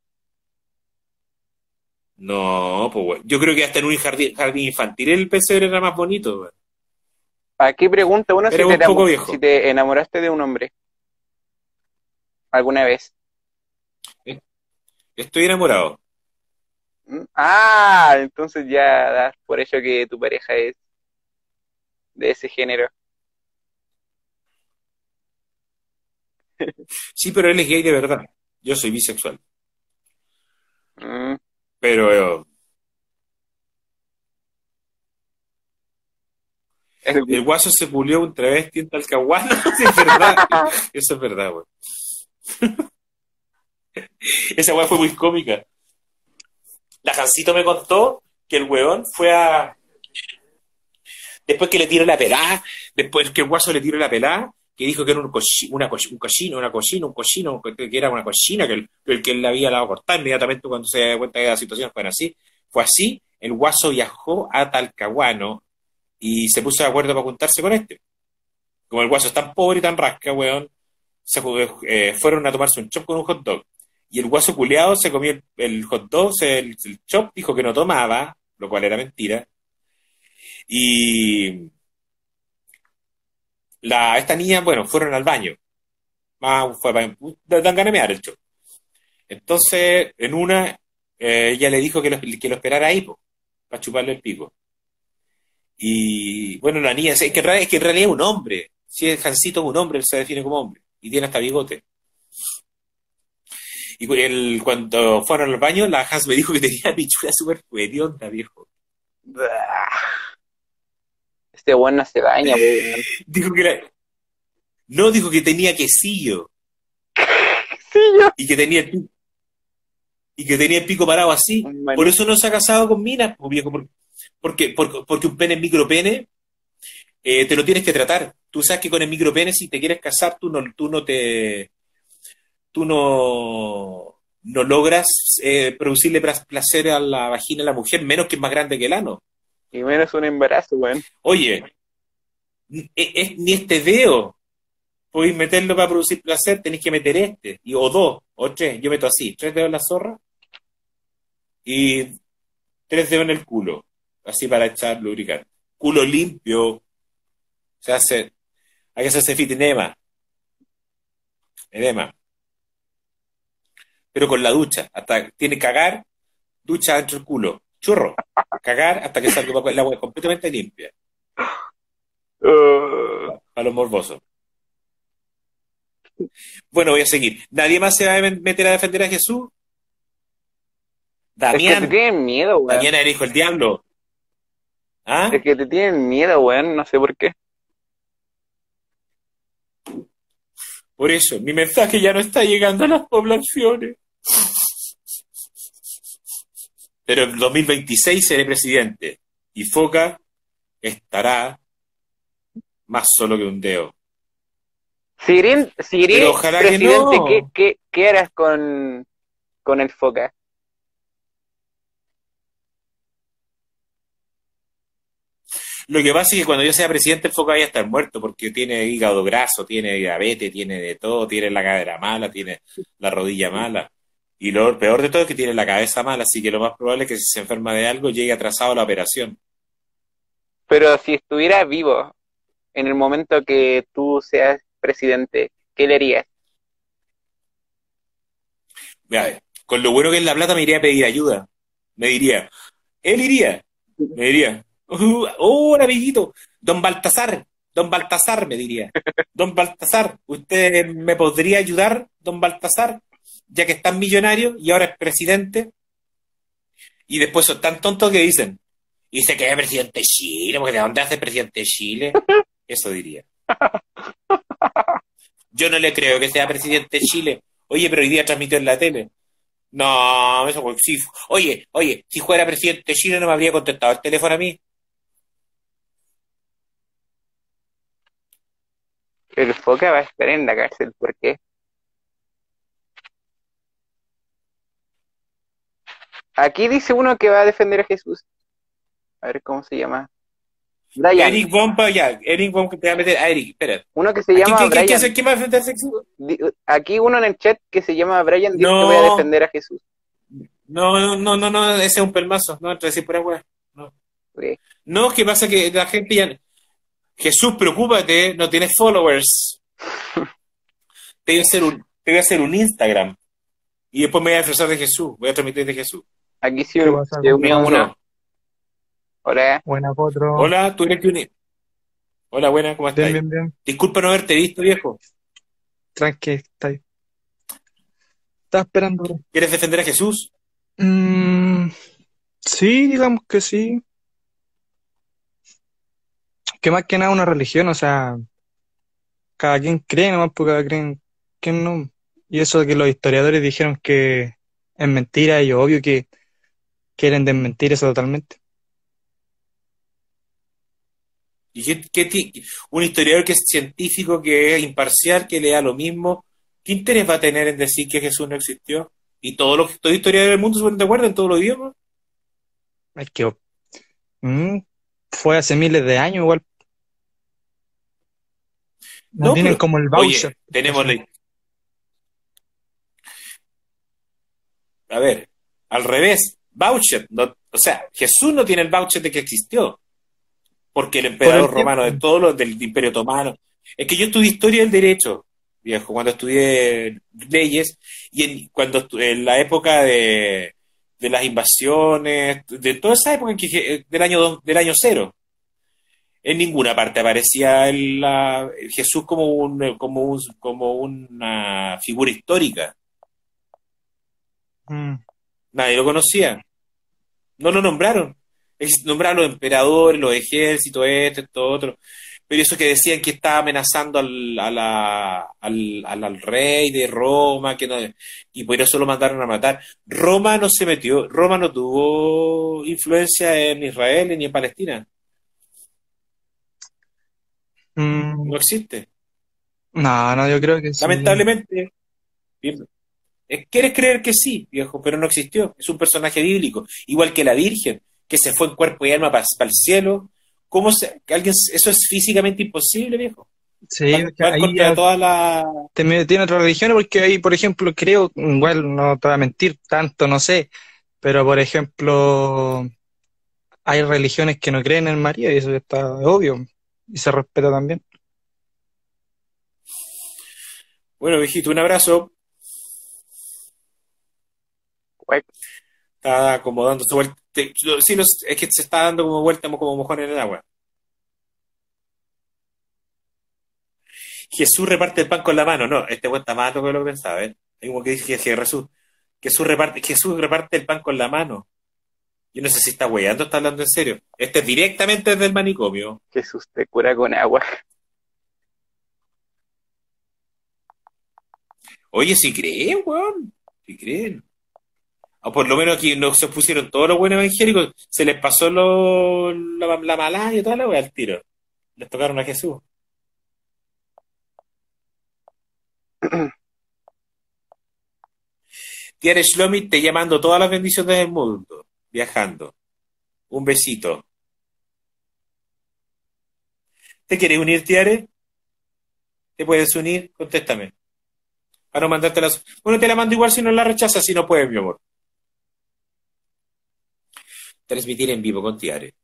Speaker 1: No, pues weón. Yo creo que hasta en un jardín infantil el pesebre era más bonito, weón.
Speaker 3: ¿A qué pregunta uno
Speaker 1: Era un poco viejo.
Speaker 3: si te enamoraste de un hombre alguna vez?
Speaker 1: Estoy enamorado.
Speaker 3: Ah, entonces ya das por hecho que tu pareja es de ese género.
Speaker 1: Sí, pero él es gay de verdad. Yo soy bisexual.
Speaker 3: Mm,
Speaker 1: Pero
Speaker 3: el-
Speaker 1: el guaso se pulió un travesti en Talcahuano. Sí, es verdad. Eso es verdad, weón. Esa weá fue muy cómica. La Jancito me contó que el weón fue a. Después que le tiró la pelada, después que el guaso le tiró la pelada, que dijo que era un cochino, que era una cochina, que él le había dado a cortar inmediatamente cuando se dio cuenta que la situación fue así. Fue así, el guaso viajó a Talcahuano y se puso de acuerdo para juntarse con este. Como el guaso es tan pobre y tan rasca, weón, fueron a tomarse un chop con un hot dog. Y el guaso culeado se comió el hot dog, el chop, dijo que no tomaba, lo cual era mentira. Y esta niña, bueno, fueron al baño. Fue dan ganas de mear el chop. Entonces, en una, ella le dijo que lo esperara ahí, po, para chuparle el pico. Y bueno, la niña, es que en realidad es un hombre. Si es Jancito es un hombre, él se define como hombre. Y tiene hasta bigote. Y cuando fueron al baño, la Hans me dijo que tenía pichula súper hedionda, viejo.
Speaker 3: Este weón no se baña, weón.
Speaker 1: Dijo no, dijo que tenía quesillo.
Speaker 3: Sí, yo.
Speaker 1: Y que tenía el pico parado así.
Speaker 3: Bueno.
Speaker 1: Por eso no se ha casado con minas, pues, viejo. Porque un pene es micropene, te lo tienes que tratar. Tú sabes que con el micropene, si te quieres casar, tú no no logras producirle placer a la vagina de la mujer, menos que es más grande que el ano.
Speaker 3: Y menos un embarazo, weón.
Speaker 1: Oye, ni este dedo podéis meterlo para producir placer, tenéis que meter este, o dos, o tres. Yo meto así, 3 dedos en la zorra y 3 dedos en el culo, así para echar lubricante. Culo limpio, hay que hacerse fit enema, pero con la ducha, hasta tiene que cagar, ducha dentro del culo, churro, cagar hasta que salga el agua completamente limpia, para los morbosos. Bueno, voy a seguir. ¿Nadie más se va a meter a defender a Jesús?
Speaker 3: Es que te
Speaker 1: Damián,
Speaker 3: tienen miedo, weón.
Speaker 1: Damián era el hijo del diablo. ¿Ah?
Speaker 3: Es que te tienen miedo, weón. No sé por qué.
Speaker 1: Por eso, mi mensaje ya no está llegando a las poblaciones. Pero en 2026 seré presidente y Foca estará más solo que un dedo.
Speaker 3: Si eres
Speaker 1: Pero ojalá
Speaker 3: presidente,
Speaker 1: que no.
Speaker 3: ¿qué harás con el Foca?
Speaker 1: Lo que pasa es que cuando yo sea presidente el Foca vaya a estar muerto porque tiene hígado graso, tiene diabetes, tiene de todo, tiene la cadera mala, tiene la rodilla mala. Y lo peor de todo es que tiene la cabeza mala, así que lo más probable es que si se enferma de algo llegue atrasado a la operación.
Speaker 3: Pero si estuviera vivo en el momento que tú seas presidente, ¿qué le harías?
Speaker 1: Mira, con lo bueno que es la plata me iría a pedir ayuda. Me diría, él iría, me diría, un amiguito, don Baltasar, me diría, don Baltasar, ¿usted me podría ayudar, don Baltasar? Ya que es tan millonario y ahora es presidente, y después son tan tontos que dicen, y dice que es presidente de Chile, porque ¿de dónde hace presidente de Chile? Eso diría. Yo no le creo que sea presidente de Chile. Oye, pero hoy día transmitió en la tele. No, eso sí. Oye, si fuera presidente de Chile no me habría contestado el teléfono a mí.
Speaker 3: El Foca va a estar en la cárcel, ¿por qué? Aquí dice uno que va a defender a Jesús. A ver cómo se llama. Brian.
Speaker 1: Eric Bomba que te va a meter a Eric, espera.
Speaker 3: Uno que se llama Brian.
Speaker 1: ¿Quién va a defender a Jesús?
Speaker 3: Aquí uno en el chat que se llama Brian dice que
Speaker 1: No.
Speaker 3: voy a defender a Jesús.
Speaker 1: No, ese es un permazo, no, entonces decir pura weá. No.
Speaker 3: Okay.
Speaker 1: No, ¿qué pasa? Que la gente ya. Jesús, preocúpate, no tienes followers. Te voy a hacer un Instagram. Y después me voy a disfrazar de Jesús, voy a transmitir de Jesús.
Speaker 3: Aquí
Speaker 5: ¿Qué pasa,
Speaker 3: se unió
Speaker 1: ¿Qué
Speaker 3: uno.
Speaker 1: pasó?
Speaker 3: Hola.
Speaker 5: Buena, Potro.
Speaker 1: Hola, tú eres que un. Hola, buena, ¿cómo estás?
Speaker 5: Bien.
Speaker 1: Disculpa no haberte visto, viejo.
Speaker 5: Tranqui, está ahí. Estaba esperando.
Speaker 1: ¿Quieres defender a Jesús?
Speaker 5: Sí, digamos que sí. Que más que nada una religión, o sea, cada quien cree nomás, porque cada quien no. Y eso de que los historiadores dijeron que es mentira, y obvio que quieren desmentir eso totalmente.
Speaker 1: ¿Y un historiador que es científico, que es imparcial, que le da lo mismo? ¿Qué interés va a tener en decir que Jesús no existió? ¿Y todos los historiadores del mundo se ponen de acuerdo en todos los idiomas?
Speaker 5: Es que fue hace miles de años igual. No tienen
Speaker 1: pero,
Speaker 5: como el
Speaker 1: oye,
Speaker 5: voucher.
Speaker 1: tenemos a ver, al revés, voucher, o sea, Jesús no tiene el voucher de que existió, porque el emperador romano, de todos los del Imperio Otomano, es que yo estudié historia del derecho, viejo, cuando estudié leyes, y en la época de las invasiones, de toda esa época del año cero, en ninguna parte aparecía Jesús como una figura histórica. Nadie lo conocía. No lo nombraron. Nombraron los emperadores, los ejércitos, esto, otro. Pero eso que decían que estaba amenazando al rey de Roma, y por eso lo mandaron a matar. Roma no se metió, Roma no tuvo influencia en Israel ni en Palestina. No existe.
Speaker 5: No, yo creo que sí.
Speaker 1: Lamentablemente. Quieres creer que sí, viejo, pero no existió. Es un personaje bíblico, igual que la Virgen, que se fue en cuerpo y alma para el cielo. Que alguien, eso es físicamente imposible, viejo.
Speaker 5: Sí,
Speaker 1: Va en
Speaker 5: ahí
Speaker 1: contra de
Speaker 5: ya
Speaker 1: toda la...
Speaker 5: tiene otras religiones porque ahí, por ejemplo, creo, igual no te voy a mentir tanto, no sé, pero por ejemplo, hay religiones que no creen en María y eso está obvio y se respeta también.
Speaker 1: Bueno, viejito, un abrazo.
Speaker 3: Guay.
Speaker 1: Está como dándose vuelta. Sí, es que se está dando como vuelta como mojón en el agua. Jesús reparte el pan con la mano. No, este güey está más loco de lo que pensaba, ¿eh? Hay como que dice que Jesús reparte el pan con la mano. Yo no sé si está weyando o está hablando en serio. Este es directamente desde el manicomio.
Speaker 3: Jesús te cura con agua.
Speaker 1: Oye, si creen, weón. Si creen. O por lo menos aquí no se pusieron todos los buenos evangélicos. Se les pasó la malaya y toda la wea al tiro. Les tocaron a Jesús. Tiare Shlomi te llamando todas las bendiciones del mundo. Viajando. Un besito. ¿Te quieres unir, Tiare? ¿Te puedes unir? Contéstame. Para no mandarte las... Bueno, te la mando igual si no la rechazas, si no puedes, mi amor. Transmitir en vivo con Tiare.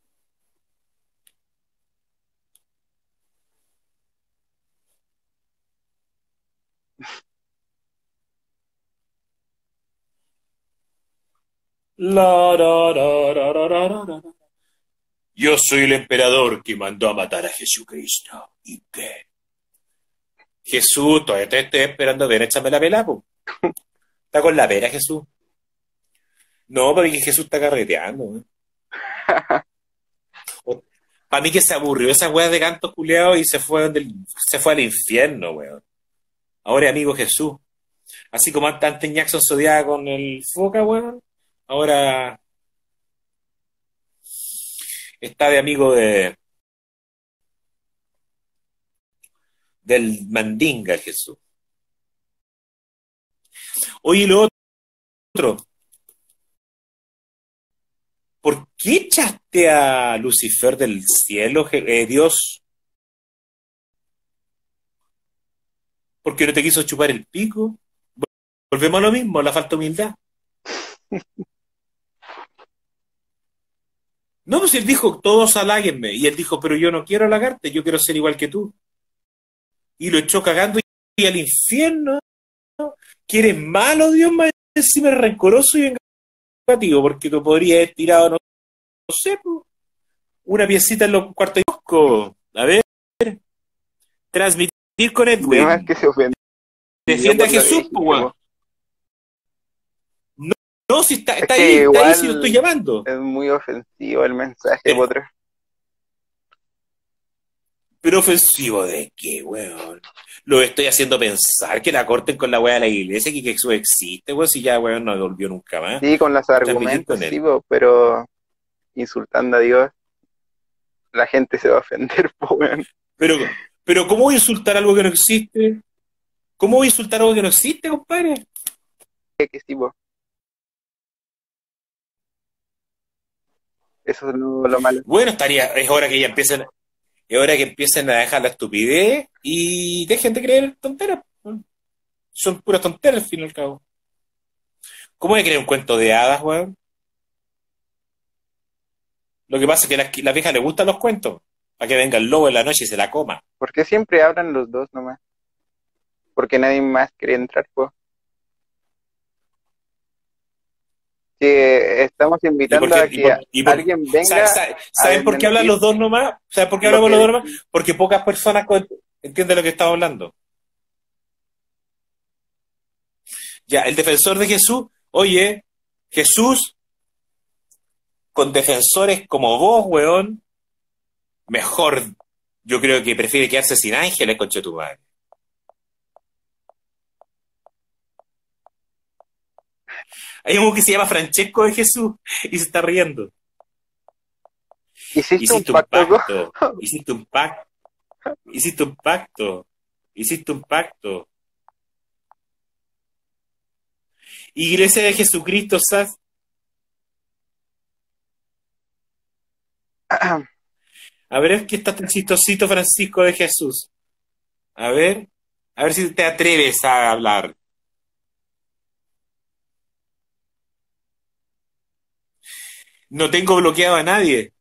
Speaker 1: La, ra, ra, ra, ra, ra, ra, ra. Yo soy el emperador que mandó a matar a Jesucristo. ¿Y qué? Jesús, todavía te estoy esperando. Ven, échame la vela, po. Está con la pera, Jesús. No, porque Jesús está carreteando, ¿eh? Para mí que se aburrió esa weá de cantos culeados y se fue al infierno, weón. Ahora es amigo Jesús. Así como antes Jackson se odiaba con el Foca, weón. Ahora está de amigo del Mandinga, el Jesús. Oye, lo otro. ¿Por qué echaste a Lucifer del cielo, Dios? ¿Por qué no te quiso chupar el pico? Volvemos a lo mismo, la falta de humildad. No, pues él dijo, todos haláguenme. Y él dijo, pero yo no quiero halagarte, yo quiero ser igual que tú. Y lo echó cagando y al infierno. Que eres malo, Dios, más encima eres rencoroso y vengativo, porque tú podrías haber tirado, no sé, po, una piecita en los cuartos de Costco. A ver, transmitir con
Speaker 3: Además
Speaker 1: Edwin.
Speaker 3: que se ofendió
Speaker 1: Defiende a
Speaker 3: por lo de
Speaker 1: Jesús, po,
Speaker 3: Hitler,
Speaker 1: weón.
Speaker 3: po.
Speaker 1: No, no, si
Speaker 3: Es
Speaker 1: está
Speaker 3: que
Speaker 1: ahí, si lo
Speaker 3: igual
Speaker 1: estoy llamando.
Speaker 3: es muy ofensivo el mensaje,
Speaker 1: Pero,
Speaker 3: potro.
Speaker 1: pero ofensivo de qué, weón. Lo estoy haciendo pensar que la corten con la weá de la iglesia, que Jesús existe, weón, si ya, weón, no volvió nunca más.
Speaker 3: Sí, con los
Speaker 1: Transmitir
Speaker 3: argumentos,
Speaker 1: con
Speaker 3: sí,
Speaker 1: él.
Speaker 3: po, pero insultando a Dios, la gente se va a ofender, po, weón.
Speaker 1: Pero, pero ¿cómo voy a insultar algo que no existe? ¿Cómo voy a insultar algo que no existe, compadre?
Speaker 3: Que sí, po. Eso es lo malo.
Speaker 1: Bueno, es hora que ya empiecen a dejar la estupidez y dejen de creer tonteras. Son puras tonteras al fin y al cabo. ¿Cómo voy a creer un cuento de hadas, weón? Lo que pasa es que a las viejas les gustan los cuentos, para que venga el lobo en la noche y se la coma.
Speaker 3: ¿Por qué siempre hablan los dos nomás? Porque nadie más quiere entrar, po. Que estamos
Speaker 1: ¿Y por
Speaker 3: invitando
Speaker 1: qué?
Speaker 3: a que alguien venga a
Speaker 1: ¿Saben por qué hablan
Speaker 3: desmentir
Speaker 1: los dos nomás? ¿Saben por qué
Speaker 3: lo
Speaker 1: hablamos los dos
Speaker 3: que...
Speaker 1: nomás? Porque pocas personas entienden lo que estamos hablando. Ya, el defensor de Jesús, oye, Jesús, con defensores como vos, weón, mejor, yo creo que prefiere quedarse sin ángeles, conche tu madre. Hay uno que se llama Francesco de Jesús y se está riendo.
Speaker 3: Hiciste un
Speaker 1: Hiciste un
Speaker 3: pacto con...
Speaker 1: pacto, hiciste un pacto, hiciste un pacto, hiciste un pacto. Iglesia de Jesucristo, ¿sabes? A ver, ¿qué está tan chistosito Francisco de Jesús? A ver si te atreves a hablar. No tengo bloqueado a nadie.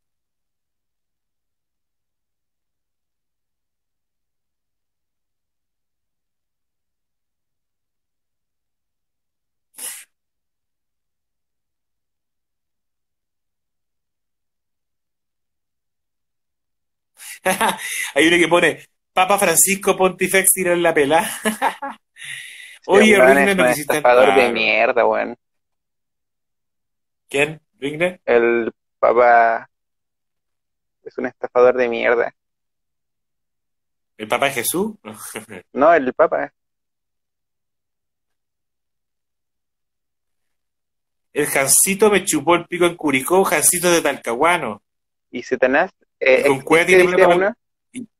Speaker 1: Hay uno que pone, Papa Francisco Pontifex tira en la pela.
Speaker 3: Sí,
Speaker 1: Oye,
Speaker 3: weón,
Speaker 1: Rigner,
Speaker 3: es
Speaker 1: no
Speaker 3: un
Speaker 1: quisiste
Speaker 3: estafador de
Speaker 1: entrar.
Speaker 3: mierda, weón.
Speaker 1: ¿Quién? ¿Rigner?
Speaker 3: El papá es un estafador de mierda.
Speaker 1: ¿El Papa de Jesús?
Speaker 3: No, el papa.
Speaker 1: El Jancito me chupó el pico en Curicó, Jancito de Talcahuano.
Speaker 3: Y Satanás,
Speaker 1: Y con cueva
Speaker 3: ¿existe,
Speaker 1: tiene
Speaker 3: dice
Speaker 1: plata
Speaker 3: uno?
Speaker 1: y-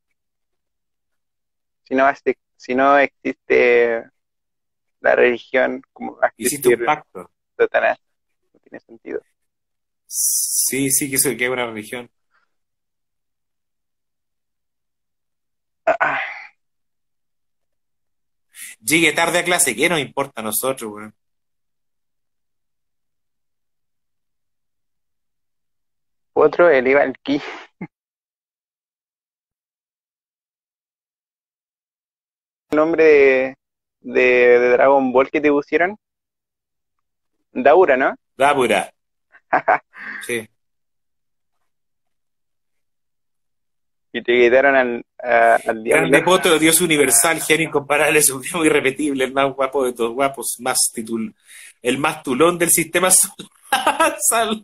Speaker 3: Si no existe la religión, ¿cómo va a
Speaker 1: hiciste un
Speaker 3: existir
Speaker 1: pacto.
Speaker 3: Satanás? No tiene sentido.
Speaker 1: Sí, sí, que es una religión.
Speaker 3: Ah,
Speaker 1: Llegue tarde a clase, ¿qué nos importa a nosotros, weón?
Speaker 3: otro, el Iván Ki. El nombre de Dragon Ball que te pusieron. Daura, ¿no?
Speaker 1: Dábura, sí.
Speaker 3: Y te quitaron al diablo.
Speaker 1: Grande Poto, Dios universal, genio incomparable, supremo irrepetible, el más guapo de todos guapos, el más tulón del sistema solar.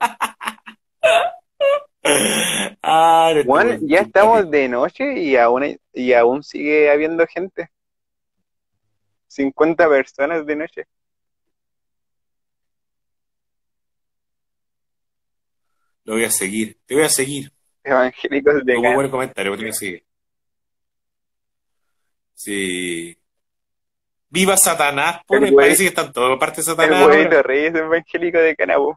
Speaker 1: Ah, no
Speaker 3: Juan,
Speaker 1: estuvo
Speaker 3: ya estamos
Speaker 1: simpático.
Speaker 3: de noche y aún sigue habiendo gente. 50 personas de noche.
Speaker 1: Lo voy a seguir, te voy a seguir.
Speaker 3: Evangélicos de
Speaker 1: Como
Speaker 3: Can.
Speaker 1: buen comentario, te voy a seguir. Sí. Viva Satanás,
Speaker 3: El
Speaker 1: pone,
Speaker 3: güey,
Speaker 1: parece que están todas partes de
Speaker 3: el
Speaker 1: Satanás ahora.
Speaker 3: huevito rey es evangélico de Canabo.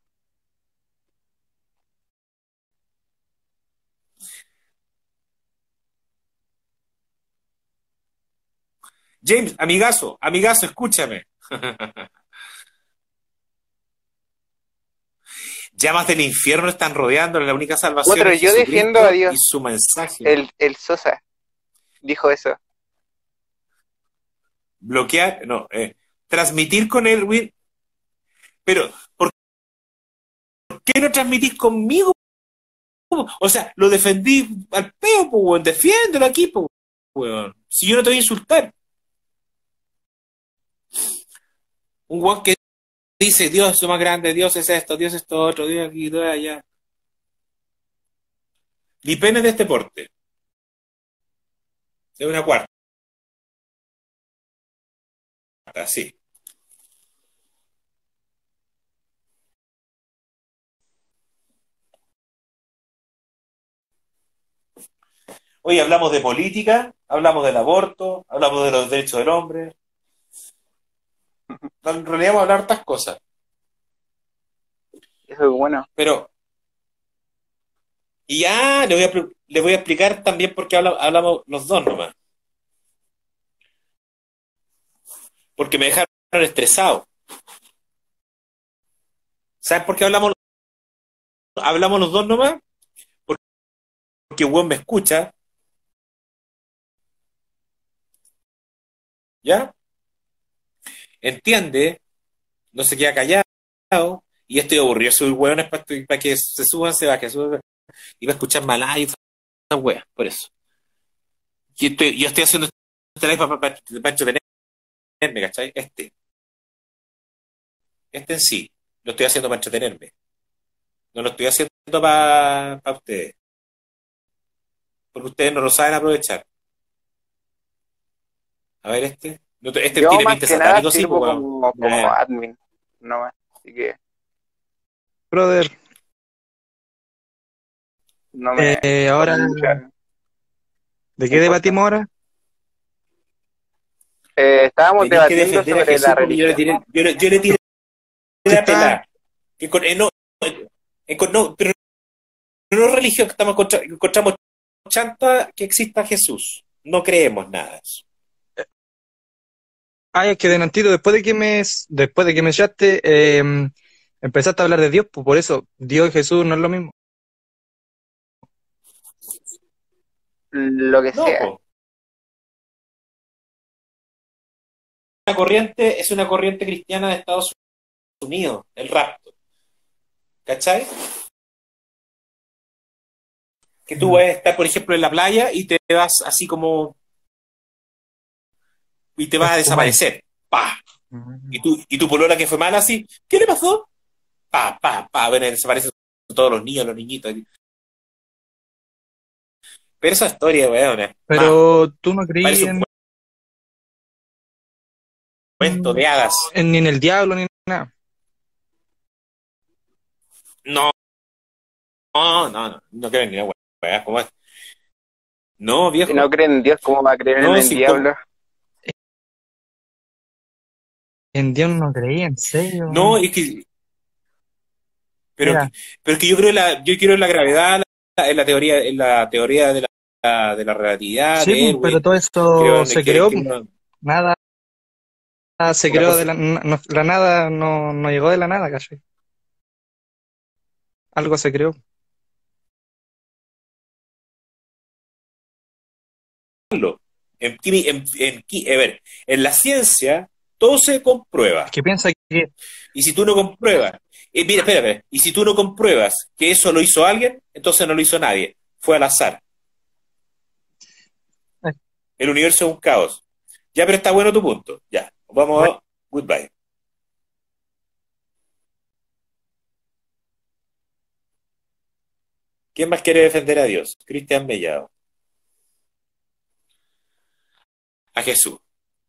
Speaker 1: James, amigazo, amigazo, escúchame. Llamas del infierno están rodeando, la única salvación
Speaker 3: Otro,
Speaker 1: es
Speaker 3: yo defiendo a
Speaker 1: Jesucristo y
Speaker 3: Dios.
Speaker 1: su mensaje.
Speaker 3: El Sosa dijo eso.
Speaker 1: Bloquear, no, transmitir con Elwin, pero ¿por qué no transmitís conmigo? O sea, lo defendí al peo, pues, weón, defiéndelo aquí, pues, weón. Si yo no te voy a insultar. Un weón que dice, Dios es lo más grande, Dios es esto, Dios es esto otro, Dios aquí, Dios allá. Ni pene de este porte. Es una cuarta, sí. Hoy hablamos de política, hablamos del aborto, hablamos de los derechos del hombre. En realidad vamos a hablar de otras cosas.
Speaker 3: Eso es bueno.
Speaker 1: Pero, y ya le voy a explicar también por qué hablamos los dos nomás. Porque me dejaron estresado. ¿Sabes por qué hablamos los dos nomás? Porque Juan me escucha, ¿ya? Entiende, no se queda callado, y estoy aburrido, soy hueones para que se suban, se va, que suban, y va a escuchar malaya y esas weas, por eso. Yo estoy haciendo este live para entretenerme, ¿cachai? Este en sí, lo estoy haciendo para entretenerme. No lo estoy haciendo para ustedes, porque ustedes no lo saben aprovechar. A ver, este
Speaker 3: Yo
Speaker 1: tiene
Speaker 3: más
Speaker 1: 20
Speaker 3: que nada
Speaker 1: satánicos, sí,
Speaker 3: sirvo
Speaker 1: pues, weón.
Speaker 3: como admin, no más. Así que
Speaker 5: Brother,
Speaker 3: no me
Speaker 5: ahora,
Speaker 3: no mucha
Speaker 5: ¿de qué
Speaker 3: importancia.
Speaker 5: debatimos ahora?
Speaker 3: Estábamos
Speaker 1: Tenéis que
Speaker 3: debatiendo
Speaker 1: defender a
Speaker 3: sobre la
Speaker 1: Jesús porque yo le
Speaker 3: religión.
Speaker 1: tiré, yo le tiré la
Speaker 5: está,
Speaker 1: pelada. Que pero no religión, que encontramos chanta que exista Jesús. No creemos nada de eso.
Speaker 5: es que delantito, después de que me echaste, empezaste a hablar de Dios, pues por eso Dios y Jesús no es lo mismo.
Speaker 3: Lo que
Speaker 1: No,
Speaker 3: sea.
Speaker 1: po. Es una corriente cristiana de Estados Unidos, el rapto. ¿Cachai? Que tú vas a estar, por ejemplo, en la playa y te vas así como. Y te vas a
Speaker 5: Esfumáis.
Speaker 1: desaparecer. ¡Pah! Y tu polola que fue mala así, ¿qué le pasó? ¡Pah, pah, pah! Bueno, desaparecen todos los niños, los niñitos. Pero esa historia, weón, es más,
Speaker 5: Pero tú no creí
Speaker 1: parece un cuento de hadas.
Speaker 5: ni en el diablo ni nada.
Speaker 1: No, no creo en ni una weá, ¿cómo es? No,
Speaker 3: Si
Speaker 1: viejo.
Speaker 3: no cree en Dios, ¿cómo va a creer en
Speaker 1: No,
Speaker 3: el
Speaker 1: sí,
Speaker 3: diablo?
Speaker 5: En Dios no creí, en serio.
Speaker 1: no, es que, pero,
Speaker 5: Mira,
Speaker 1: pero es que yo quiero en la gravedad, en la teoría de la relatividad,
Speaker 5: sí,
Speaker 1: de
Speaker 5: pues, pero
Speaker 1: Erwin.
Speaker 5: todo
Speaker 1: Creo
Speaker 5: esto
Speaker 1: en
Speaker 5: se
Speaker 1: que,
Speaker 5: creó,
Speaker 1: que
Speaker 5: pues.
Speaker 1: una,
Speaker 5: Nada se
Speaker 1: una
Speaker 5: creó
Speaker 1: cosa,
Speaker 5: de la nada, no llegó de la nada, ¿cachai? Algo se creó.
Speaker 1: a ver, en la ciencia todo se comprueba.
Speaker 5: Es que piensa que,
Speaker 1: Y si tú no compruebas, mira, espérame, y si tú no compruebas que eso lo hizo alguien, entonces no lo hizo nadie. Fue al azar. El universo es un caos. Ya, pero está bueno tu punto. Ya, vamos a. Goodbye. ¿Quién más quiere defender a Dios? Cristian Mellado. A Jesús.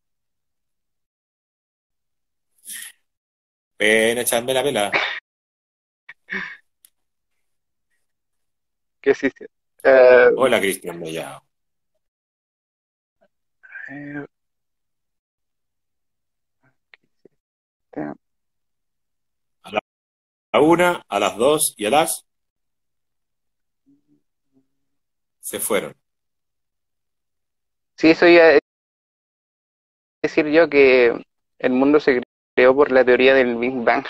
Speaker 1: Ven a echarme la pela.
Speaker 3: Que sí, sí. Eh,
Speaker 1: Hola, Cristian Mellado.
Speaker 3: eh,
Speaker 1: A una, a las dos y a las. Se fueron.
Speaker 3: sí, eso iba a decir yo, que el mundo se creó por la teoría del Big Bang.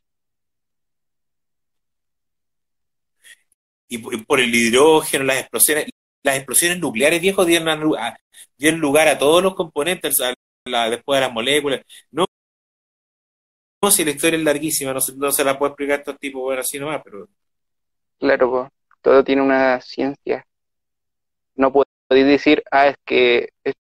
Speaker 1: Y por el hidrógeno, las explosiones nucleares, viejo, dieron lugar a todos los componentes, después a las moléculas. No, no, si la historia es larguísima, no se la puedo explicar a estos tipos, bueno, así nomás, pero
Speaker 3: Claro, po, todo tiene una ciencia. No podéis decir, es que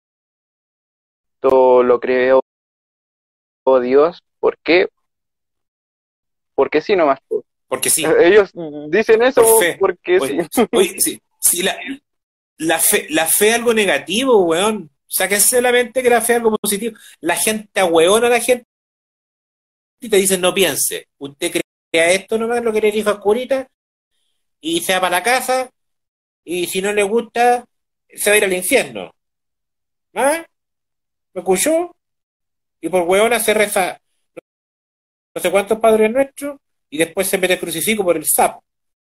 Speaker 3: esto lo creó Dios. ¿Por qué? Porque sí nomás, po.
Speaker 1: porque sí,
Speaker 3: Ellos dicen eso
Speaker 1: por fe.
Speaker 3: porque
Speaker 1: Oye,
Speaker 3: sí.
Speaker 1: oye, sí, la fe es algo negativo, weón. Sáquense de la mente que la fe es algo positivo. La gente ahueona a la gente y te dicen no piense. Usted crea esto nomás, lo quiere el hijo oscurita, y se va para la casa, y si no le gusta, se va a ir al infierno. ¿Ah? ¿Me escuchó? Y por hueona se reza no sé cuántos padres nuestros, y después se mete el crucifijo por el sapo.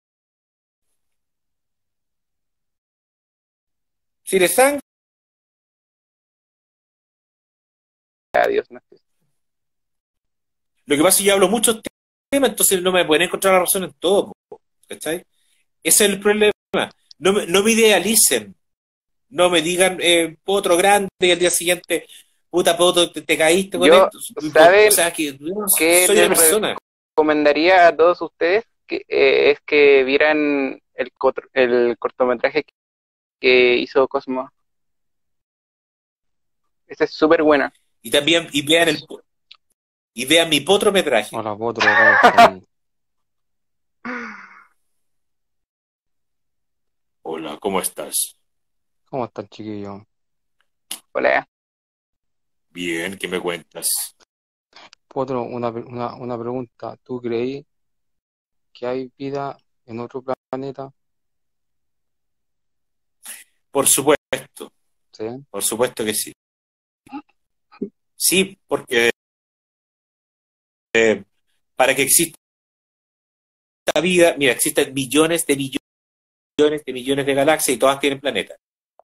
Speaker 1: Si le sangre,
Speaker 3: Adiós, no.
Speaker 1: lo que pasa es que yo hablo muchos temas, entonces no me pueden encontrar la razón en todo, ¿cachai? Ese es el problema. No me idealicen, no me digan potro grande y al día siguiente, puta poto, te caíste con
Speaker 3: Yo,
Speaker 1: esto. O
Speaker 3: ¿saben
Speaker 1: sea, que no,
Speaker 3: qué
Speaker 1: soy una
Speaker 3: les
Speaker 1: persona.
Speaker 3: recomendaría a todos ustedes? Es que vieran el cortometraje que hizo Cosmo. Ese es súper bueno.
Speaker 1: Y también, y vean mi potrometraje.
Speaker 6: Hola, Potro, ¿cómo están?
Speaker 1: Hola, ¿cómo estás?
Speaker 6: ¿Cómo están, chiquillos?
Speaker 3: Hola.
Speaker 1: Bien, ¿qué me cuentas?
Speaker 6: Potro, una pregunta. ¿Tú creí que hay vida en otro planeta?
Speaker 1: Por supuesto,
Speaker 6: ¿Sí?
Speaker 1: por supuesto que sí. Sí, porque para que exista vida, mira, existen millones de galaxias y todas tienen planetas.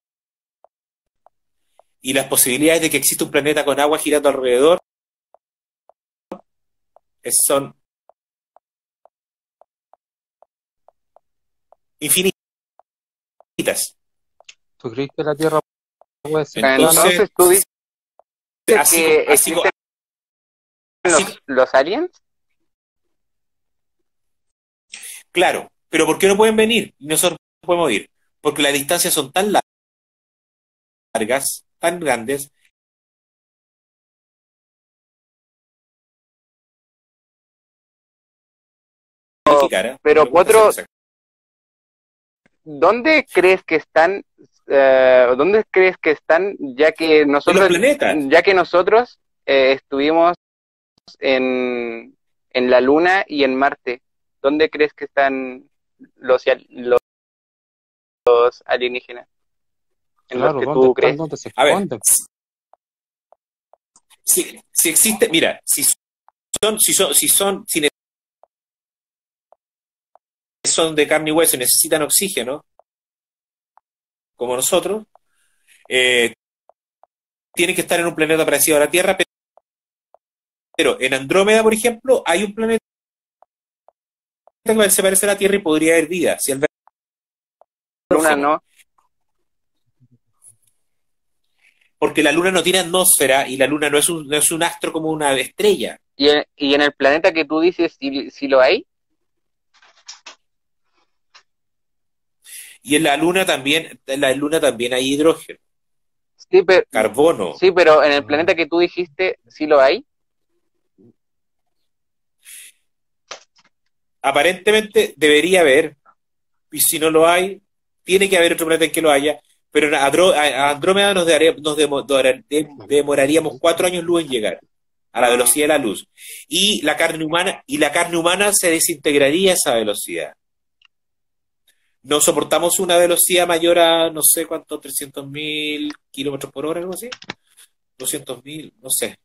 Speaker 1: Y las posibilidades de que exista un planeta con agua girando alrededor son infinitas.
Speaker 6: ¿Tú crees que la Tierra puede ser
Speaker 1: Entonces,
Speaker 3: tú dices
Speaker 1: así,
Speaker 3: que
Speaker 1: así,
Speaker 3: existen
Speaker 1: así,
Speaker 3: los aliens.
Speaker 1: claro, pero ¿por qué no pueden venir? Y nosotros no podemos ir. Porque las distancias son tan largas, tan grandes,
Speaker 3: Pero Potro, ¿dónde crees que están? ¿Dónde crees que están? Ya que nosotros estuvimos en la Luna y en Marte. ¿Dónde crees que están los alienígenas? En
Speaker 6: Claro,
Speaker 3: los que
Speaker 6: ¿dónde
Speaker 3: tú
Speaker 6: están?
Speaker 3: crees.
Speaker 6: ¿Dónde se
Speaker 1: a ver,
Speaker 6: esconden?
Speaker 1: si existe, mira, si son de carne y hueso y necesitan oxígeno, como nosotros, tienen que estar en un planeta parecido a la Tierra, pero en Andrómeda, por ejemplo, hay un planeta que se parece a la Tierra y podría haber vida, si el
Speaker 3: Luna no.
Speaker 1: porque la Luna no tiene atmósfera y la Luna no es un astro como una estrella.
Speaker 3: Y en el planeta que tú dices, si lo hay.
Speaker 1: Y en la Luna también hay hidrógeno,
Speaker 3: Sí, pero,
Speaker 1: carbono.
Speaker 3: sí, pero en el planeta que tú dijiste, ¿sí lo hay?
Speaker 1: Aparentemente debería haber, y si no lo hay, tiene que haber otro planeta en que lo haya, pero a Andrómeda demoraríamos 4 años luz en llegar a la velocidad de la luz. Y la carne humana se desintegraría a esa velocidad. No soportamos una velocidad mayor a, no sé cuánto, 300.000 kilómetros por hora, algo así. 200.000, no sé.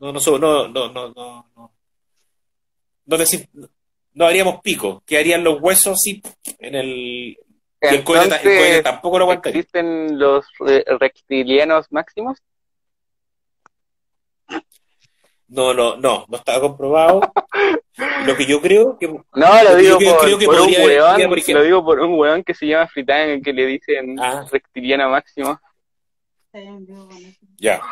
Speaker 1: No haríamos pico, quedarían los huesos así en el. Y el cohete tampoco lo aguantaría.
Speaker 3: ¿Existen los reptilianos máximos?
Speaker 1: No está comprobado. Lo que yo creo que.
Speaker 3: No, lo digo por un weón,
Speaker 1: por ejemplo,
Speaker 3: lo digo por un weón que se llama Fritán, que le dicen reptiliano máximo.
Speaker 1: Ya.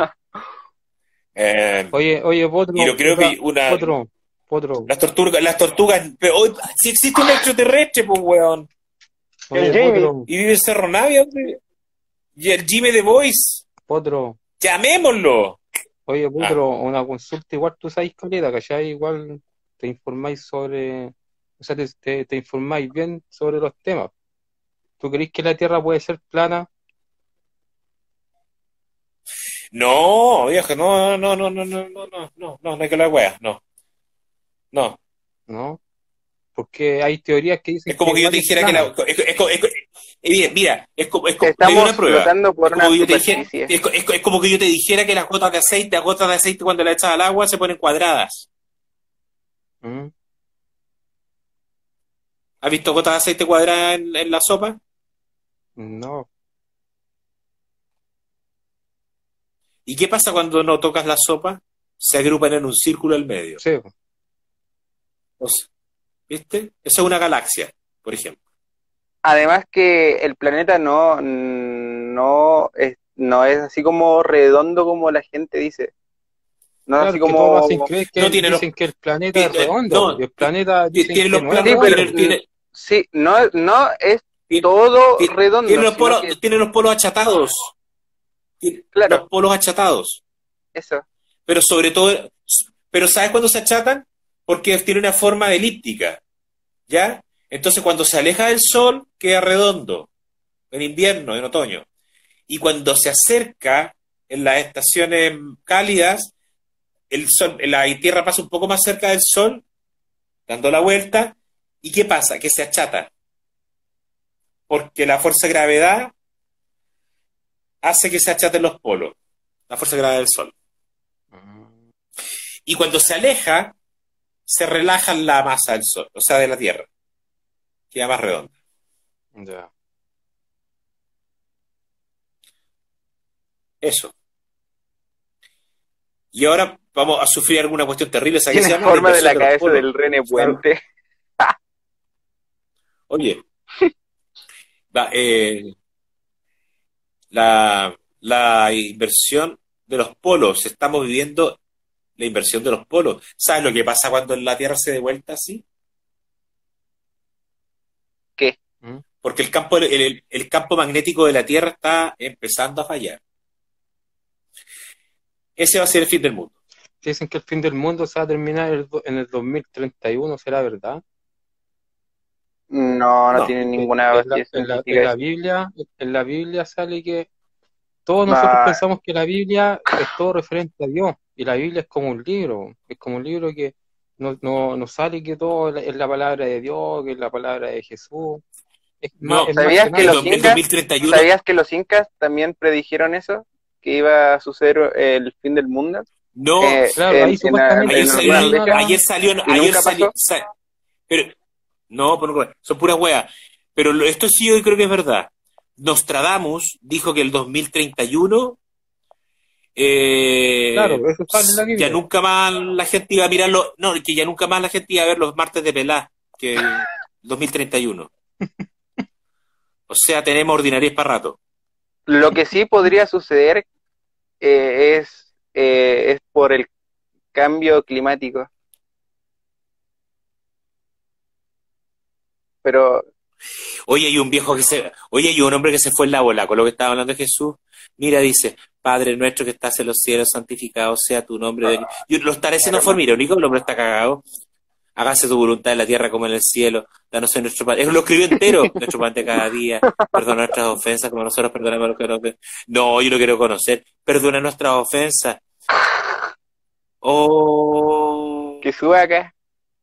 Speaker 6: Oye, Potro.
Speaker 1: Y yo creo que
Speaker 6: Potro.
Speaker 1: Las tortugas. Pero hoy, si existe un extraterrestre, pues weón.
Speaker 6: Oye,
Speaker 3: El Jamie.
Speaker 6: Potro.
Speaker 1: Y vive en Cerro Navia, hombre. Y el Jimmy The Voice.
Speaker 6: Potro.
Speaker 1: Llamémoslo.
Speaker 6: Oye, Potro, una consulta igual tú sabes, caleta, ¿cachai? Igual te informáis sobre, o sea, te informáis bien sobre los temas. ¿Tú crees que la Tierra puede ser plana?
Speaker 1: No, viejo, no hay que la wea, no.
Speaker 6: ¿No? Porque hay teorías que dicen
Speaker 1: Es como que yo te
Speaker 6: igual es
Speaker 1: dijera que
Speaker 6: plana.
Speaker 1: mira, es como te doy
Speaker 3: Estamos
Speaker 1: una prueba.
Speaker 3: flotando por
Speaker 1: Es como
Speaker 3: una
Speaker 1: que yo te dijera,
Speaker 3: superficie.
Speaker 1: es como que yo te dijera que las gotas de aceite cuando las echas al agua se ponen cuadradas.
Speaker 6: ¿Mm?
Speaker 1: ¿Has visto gotas de aceite cuadradas en la sopa?
Speaker 6: No,
Speaker 1: ¿Y qué pasa cuando no tocas la sopa? Se agrupan en un círculo al medio.
Speaker 6: sí.
Speaker 1: O sea, ¿viste? Esa es una galaxia, por ejemplo.
Speaker 3: Además que el planeta no es así como redondo como la gente dice. No es
Speaker 6: Claro,
Speaker 3: así
Speaker 6: que todos
Speaker 3: como...
Speaker 6: hacen creer que
Speaker 1: No tiene los-
Speaker 6: dicen que el planeta es
Speaker 1: tiene-
Speaker 6: redondo,
Speaker 1: no,
Speaker 6: y el planeta dicen
Speaker 1: tiene
Speaker 6: que
Speaker 1: los
Speaker 6: no es
Speaker 1: planos,
Speaker 3: Sí, pero
Speaker 6: redondo.
Speaker 3: sí, no es
Speaker 1: tiene-
Speaker 3: todo
Speaker 1: tiene-
Speaker 3: redondo.
Speaker 1: tiene los
Speaker 3: sino
Speaker 1: polos,
Speaker 3: que-
Speaker 1: tiene los polos achatados. Tiene
Speaker 3: Claro.
Speaker 1: los polos achatados.
Speaker 3: eso.
Speaker 1: Pero sobre todo, pero ¿sabes cuándo se achatan? Porque tiene una forma elíptica, ¿ya? Entonces cuando se aleja del Sol, queda redondo, en invierno, en otoño. Y cuando se acerca en las estaciones cálidas, el Sol, la Tierra pasa un poco más cerca del Sol, dando la vuelta, ¿y qué pasa? Que se achata. Porque la fuerza de gravedad hace que se achaten los polos, la fuerza de gravedad del Sol. Y cuando se aleja, se relaja la masa del Sol, o sea, de la Tierra. Queda más redonda.
Speaker 6: Ya.
Speaker 1: Eso. Y ahora vamos a sufrir alguna cuestión terrible. ¿Sabes qué se
Speaker 3: Tiene
Speaker 1: llama?
Speaker 3: forma de
Speaker 1: inversión
Speaker 3: la
Speaker 1: los
Speaker 3: cabeza
Speaker 1: polos.
Speaker 3: del René Puente.
Speaker 1: Oye, la, la inversión de los polos, estamos viviendo la inversión de los polos. ¿Sabes lo que pasa cuando la Tierra se dé vuelta así?
Speaker 3: ¿Qué?
Speaker 6: ¿Mm?
Speaker 1: Porque el campo magnético de la Tierra está empezando a fallar. Ese va a ser el fin del mundo.
Speaker 6: Dicen que el fin del mundo se va a terminar en el 2031, ¿será verdad?
Speaker 3: No
Speaker 1: No.
Speaker 3: tiene ninguna base científica.
Speaker 6: En la Biblia sale que todos nosotros
Speaker 3: Ah.
Speaker 6: pensamos que la Biblia es todo referente a Dios, y la Biblia es como un libro que no sale que todo es la palabra de Dios, que es la palabra de Jesús.
Speaker 1: No,
Speaker 6: es más
Speaker 3: ¿Sabías
Speaker 6: que
Speaker 3: que
Speaker 6: nada.
Speaker 3: los
Speaker 1: el
Speaker 3: incas,
Speaker 1: 2031,
Speaker 3: ¿sabías que los incas también predijeron eso? Que iba a suceder el fin del mundo.
Speaker 1: no,
Speaker 6: Claro, ahí supuestamente
Speaker 1: ayer
Speaker 3: en
Speaker 1: salió,
Speaker 3: algunas veces.
Speaker 1: ayer salió,
Speaker 3: ¿Y
Speaker 1: ayer
Speaker 3: nunca
Speaker 1: salió,
Speaker 3: pasó?
Speaker 1: pero, no, son puras weas. Pero esto sí yo creo que es verdad. Nostradamus dijo que el 2031
Speaker 6: Claro, eso sale en la
Speaker 1: ya
Speaker 6: Biblia.
Speaker 1: nunca más la gente iba a mirarlo, no, que ya nunca más la gente iba a ver los martes de pelá, que 2031. O sea, tenemos ordinarias para rato.
Speaker 3: Lo que sí podría suceder es por el cambio climático. Pero
Speaker 1: Oye, hay un hombre que se fue en la bola con lo que estaba hablando de Jesús. Mira, dice, Padre nuestro que estás en los cielos, santificado sea tu nombre. Yo lo estaré haciendo de forma irónica, el hombre está cagado. Hágase tu voluntad en la tierra como en el cielo. Danos hoy nuestro pan. Eso lo escribió entero. Nuestro pan de cada día. Perdona nuestras ofensas como nosotros perdonamos a los que nos ofenden. No, yo lo quiero conocer. Perdona nuestras ofensas. Oh.
Speaker 3: que suba acá.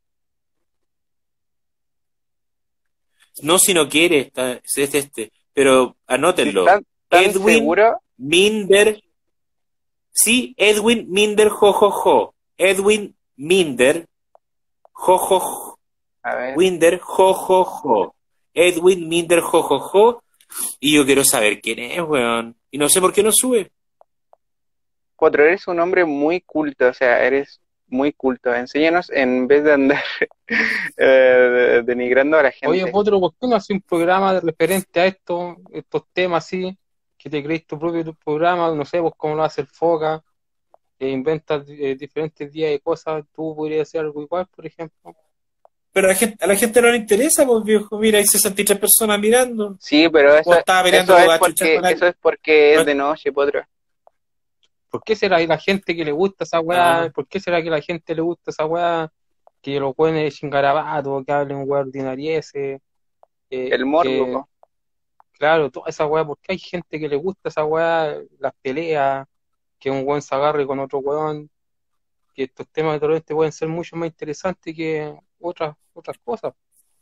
Speaker 1: No, si no quiere, es este. Pero
Speaker 3: Si
Speaker 1: anótenlo.
Speaker 3: están tan
Speaker 1: Edwin
Speaker 3: seguro,
Speaker 1: Minder. Sí, Edwin Minder, jo. Edwin Minder, jo.
Speaker 3: a ver,
Speaker 1: Winder, jo. Edwin Minder, jo. Y yo quiero saber quién es, weón. Y no sé por qué no sube.
Speaker 3: 4, eres un hombre muy culto, o sea, eres muy culto. Enséñanos en vez de andar denigrando a la gente.
Speaker 6: Oye, Potro, ¿por qué no haces un programa referente a estos temas así? Que te crees tu propio programa, no sé, vos cómo lo hace el Foca, que inventas diferentes días de cosas, tú podrías hacer algo igual, por ejemplo.
Speaker 1: Pero a la gente no le interesa, pues viejo. Mira, hay 63 personas mirando.
Speaker 3: Sí, pero
Speaker 1: Vos estabas peleando con la chucha con
Speaker 3: eso es porque
Speaker 1: No-
Speaker 3: es de noche, Potro.
Speaker 6: ¿Por qué será que la gente que le gusta esa weá?
Speaker 1: No.
Speaker 6: ¿Por qué será que la gente le gusta esa weá? Que los weones de chingarabato, que hablen weá ordinarieses.
Speaker 3: El morbo,
Speaker 6: que-
Speaker 3: po.
Speaker 6: Claro, toda esa weá, porque hay gente que le gusta esa weá, las peleas, que un weón se agarre con otro weón, que estos temas de repente pueden ser mucho más interesantes que otras cosas.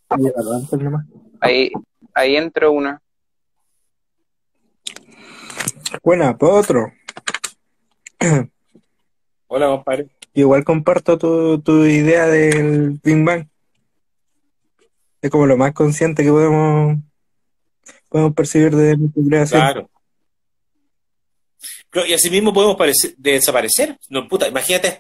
Speaker 3: Ahí entró una.
Speaker 7: Buena, Potro.
Speaker 1: Hola, compadre.
Speaker 7: Igual comparto tu idea del Big Bang. Es como lo más consciente que podemos percibir de nuestra creación.
Speaker 1: Claro. Y así mismo podemos desaparecer. No, puta, imagínate,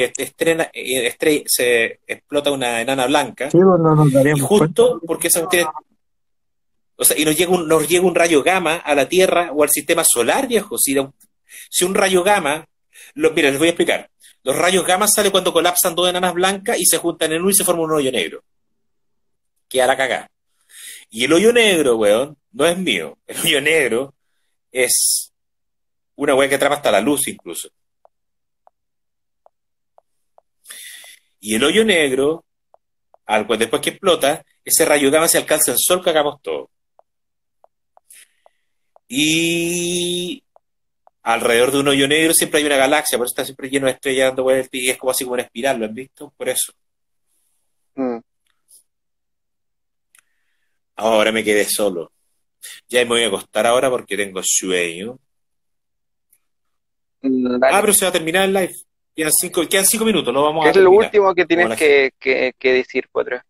Speaker 1: se explota una enana blanca.
Speaker 7: Sí, pues no nos
Speaker 1: Y
Speaker 7: daríamos
Speaker 1: justo
Speaker 7: cuenta.
Speaker 1: porque esa cuestión o sea, y nos llega un rayo gamma a la Tierra o al sistema solar, viejo. Si un rayo gamma, mira, les voy a explicar. Los rayos gamma salen cuando colapsan dos enanas blancas y se juntan en uno y se forma un hoyo negro. Queda la cagada. Y el hoyo negro, weón, no es mío. El hoyo negro es una weá que atrapa hasta la luz incluso. Y el hoyo negro, después que explota, ese rayo gamma se alcanza el sol, cagamos todo. Y alrededor de un hoyo negro siempre hay una galaxia, por eso está siempre lleno de estrellas dando vueltas y es como así como una espiral, ¿lo han visto? Por eso.
Speaker 3: Mm.
Speaker 1: Ahora me quedé solo. Ya me voy a acostar ahora porque tengo sueño.
Speaker 3: Dale.
Speaker 1: Pero se va a terminar el live. Quedan 5 minutos, lo vamos
Speaker 3: ¿Qué
Speaker 1: a
Speaker 3: es lo
Speaker 1: terminar.
Speaker 3: último que
Speaker 1: Como
Speaker 3: tienes
Speaker 1: la gente.
Speaker 3: que decir, Potro?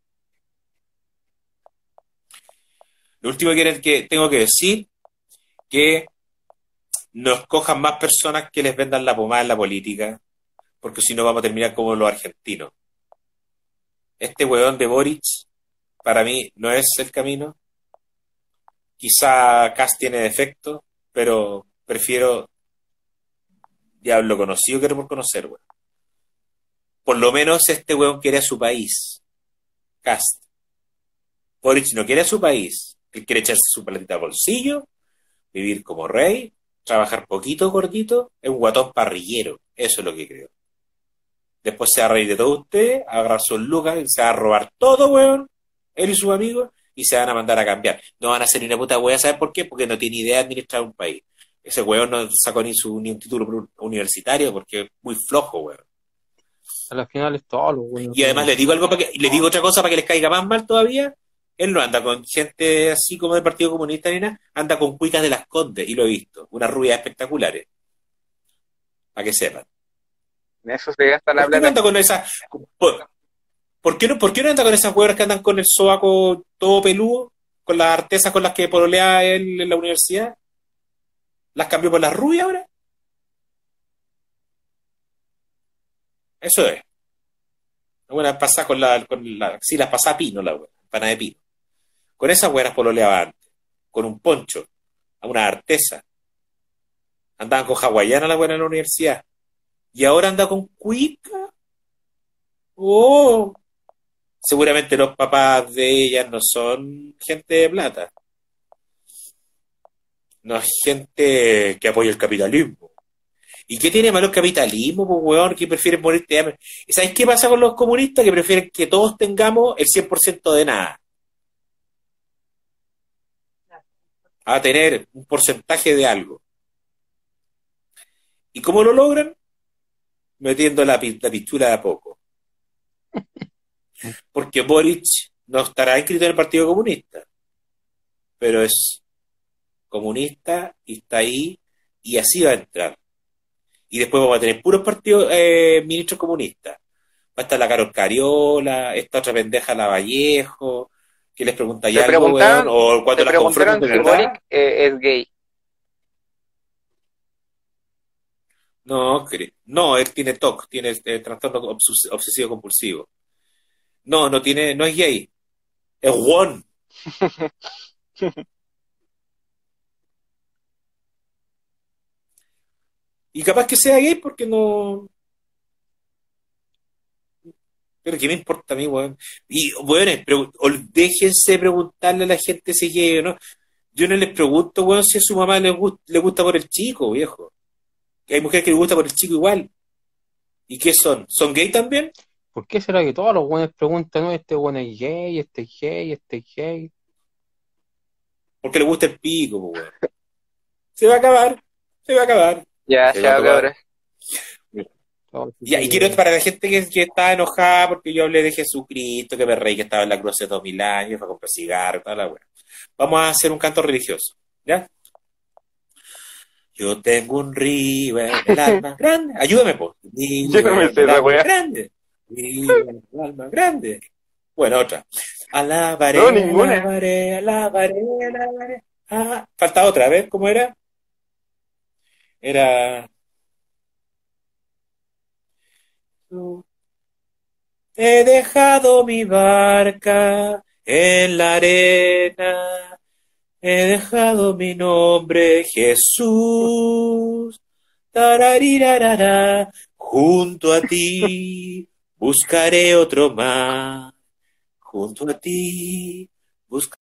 Speaker 1: Lo último que tengo que decir, que no escojan más personas que les vendan la pomada en la política, porque si no vamos a terminar como los argentinos. Este huevón de Boric, para mí, no es el camino. Quizá Kast tiene defectos, pero prefiero diablo conocido que por conocer, weón. Por lo menos este weón quiere a su país. Kast. Boric no quiere a su país. Él quiere echarse su platita al bolsillo, vivir como rey, trabajar poquito, gordito, es un guatón parrillero. Eso es lo que creo. Después se va a reír de todos ustedes, a agarrar sus lucas, se va a robar todo, weón, él y sus amigos, y se van a mandar a cambiar. No van a hacer ni una puta weá, ¿sabes por qué? Porque no tiene idea de administrar un país. Ese weón no sacó ni un título universitario porque es muy flojo, weón.
Speaker 6: A la final es todo lo bueno.
Speaker 1: Y además le digo otra cosa para que les caiga más mal todavía. Él no anda con gente así como del Partido Comunista ni nada, anda con cuicas de Las Condes, y lo he visto, unas rubias espectaculares, para que sepan.
Speaker 3: En eso se gasta la
Speaker 1: ¿Por qué no
Speaker 3: plata.
Speaker 1: anda con esa? ¿Por qué no anda con esas huevas que andan con el sobaco todo peludo? Con las artesas con las que pololea él en la universidad. ¿Las cambió por las rubias ahora? Eso es. La buena pasada sí, las pasaba pino, la buena, pana de pino. Con esas huevas pololeaba antes. Con un poncho, a una artesa. Andaban con hawaiana la buena en la universidad. Y ahora anda con cuica. Oh. Seguramente los papás de ellas no son gente de plata. No es gente que apoya el capitalismo. ¿Y qué tiene malo el capitalismo, pues, weón? Que prefieren morirte de hambre. ¿Sabes qué pasa con los comunistas? Que prefieren que todos tengamos el 100% de nada. A tener un porcentaje de algo. ¿Y cómo lo logran? Metiendo la pichula de a poco. Porque Boric no estará inscrito en el Partido Comunista. Pero es comunista y está ahí y así va a entrar. Y después vamos a tener puros partidos ministros comunistas. Va a estar la Carol Cariola, esta otra pendeja la Vallejo, que les pregunta
Speaker 3: Te
Speaker 1: ya algo, weón, o cuando
Speaker 3: te
Speaker 1: las confrontan
Speaker 3: preguntaron
Speaker 1: de
Speaker 3: si
Speaker 1: verdad.
Speaker 3: Boric es gay.
Speaker 1: No, él tiene TOC, tiene trastorno obsesivo compulsivo. No, no es gay, es one. Y capaz que sea gay porque no. Pero ¿qué me importa a mí, weón? Y, weón, déjense preguntarle a la gente si es gay o no. Yo no les pregunto, weón, si a su mamá le gusta por el chico, viejo. Que hay mujeres que les gusta por el chico igual. ¿Y qué son? ¿Son gay también?
Speaker 6: ¿Por qué será que todos los buenos preguntan, no, este bueno es gay, este es gay, este es gay?
Speaker 1: Porque le gusta el pico, pues, weón. Se va a acabar. Se va a acabar.
Speaker 3: Ya,
Speaker 1: Se va a
Speaker 3: chao,
Speaker 1: acabar.
Speaker 3: cabros.
Speaker 6: Todos
Speaker 1: Ya, y quiero para la gente que está enojada porque yo hablé de Jesucristo, que me reí que estaba en la cruz hace 2000 años, para comprar cigarros, toda la weá. Vamos a hacer un canto religioso, ¿ya? Yo tengo un río en el alma grande. Ayúdame, po.
Speaker 3: Yo no me sé
Speaker 1: El
Speaker 3: esa
Speaker 1: alma
Speaker 3: weá.
Speaker 1: grande. Río en el alma grande. Bueno, otra. Alabaré,
Speaker 3: No, ninguna.
Speaker 1: alabaré, alabaré, alabaré. Ah, falta otra, ¿ves cómo era? Era... He dejado mi barca en la arena. He dejado mi nombre, Jesús. Tararirarara, junto a ti buscaré otro más. Junto a ti buscaré.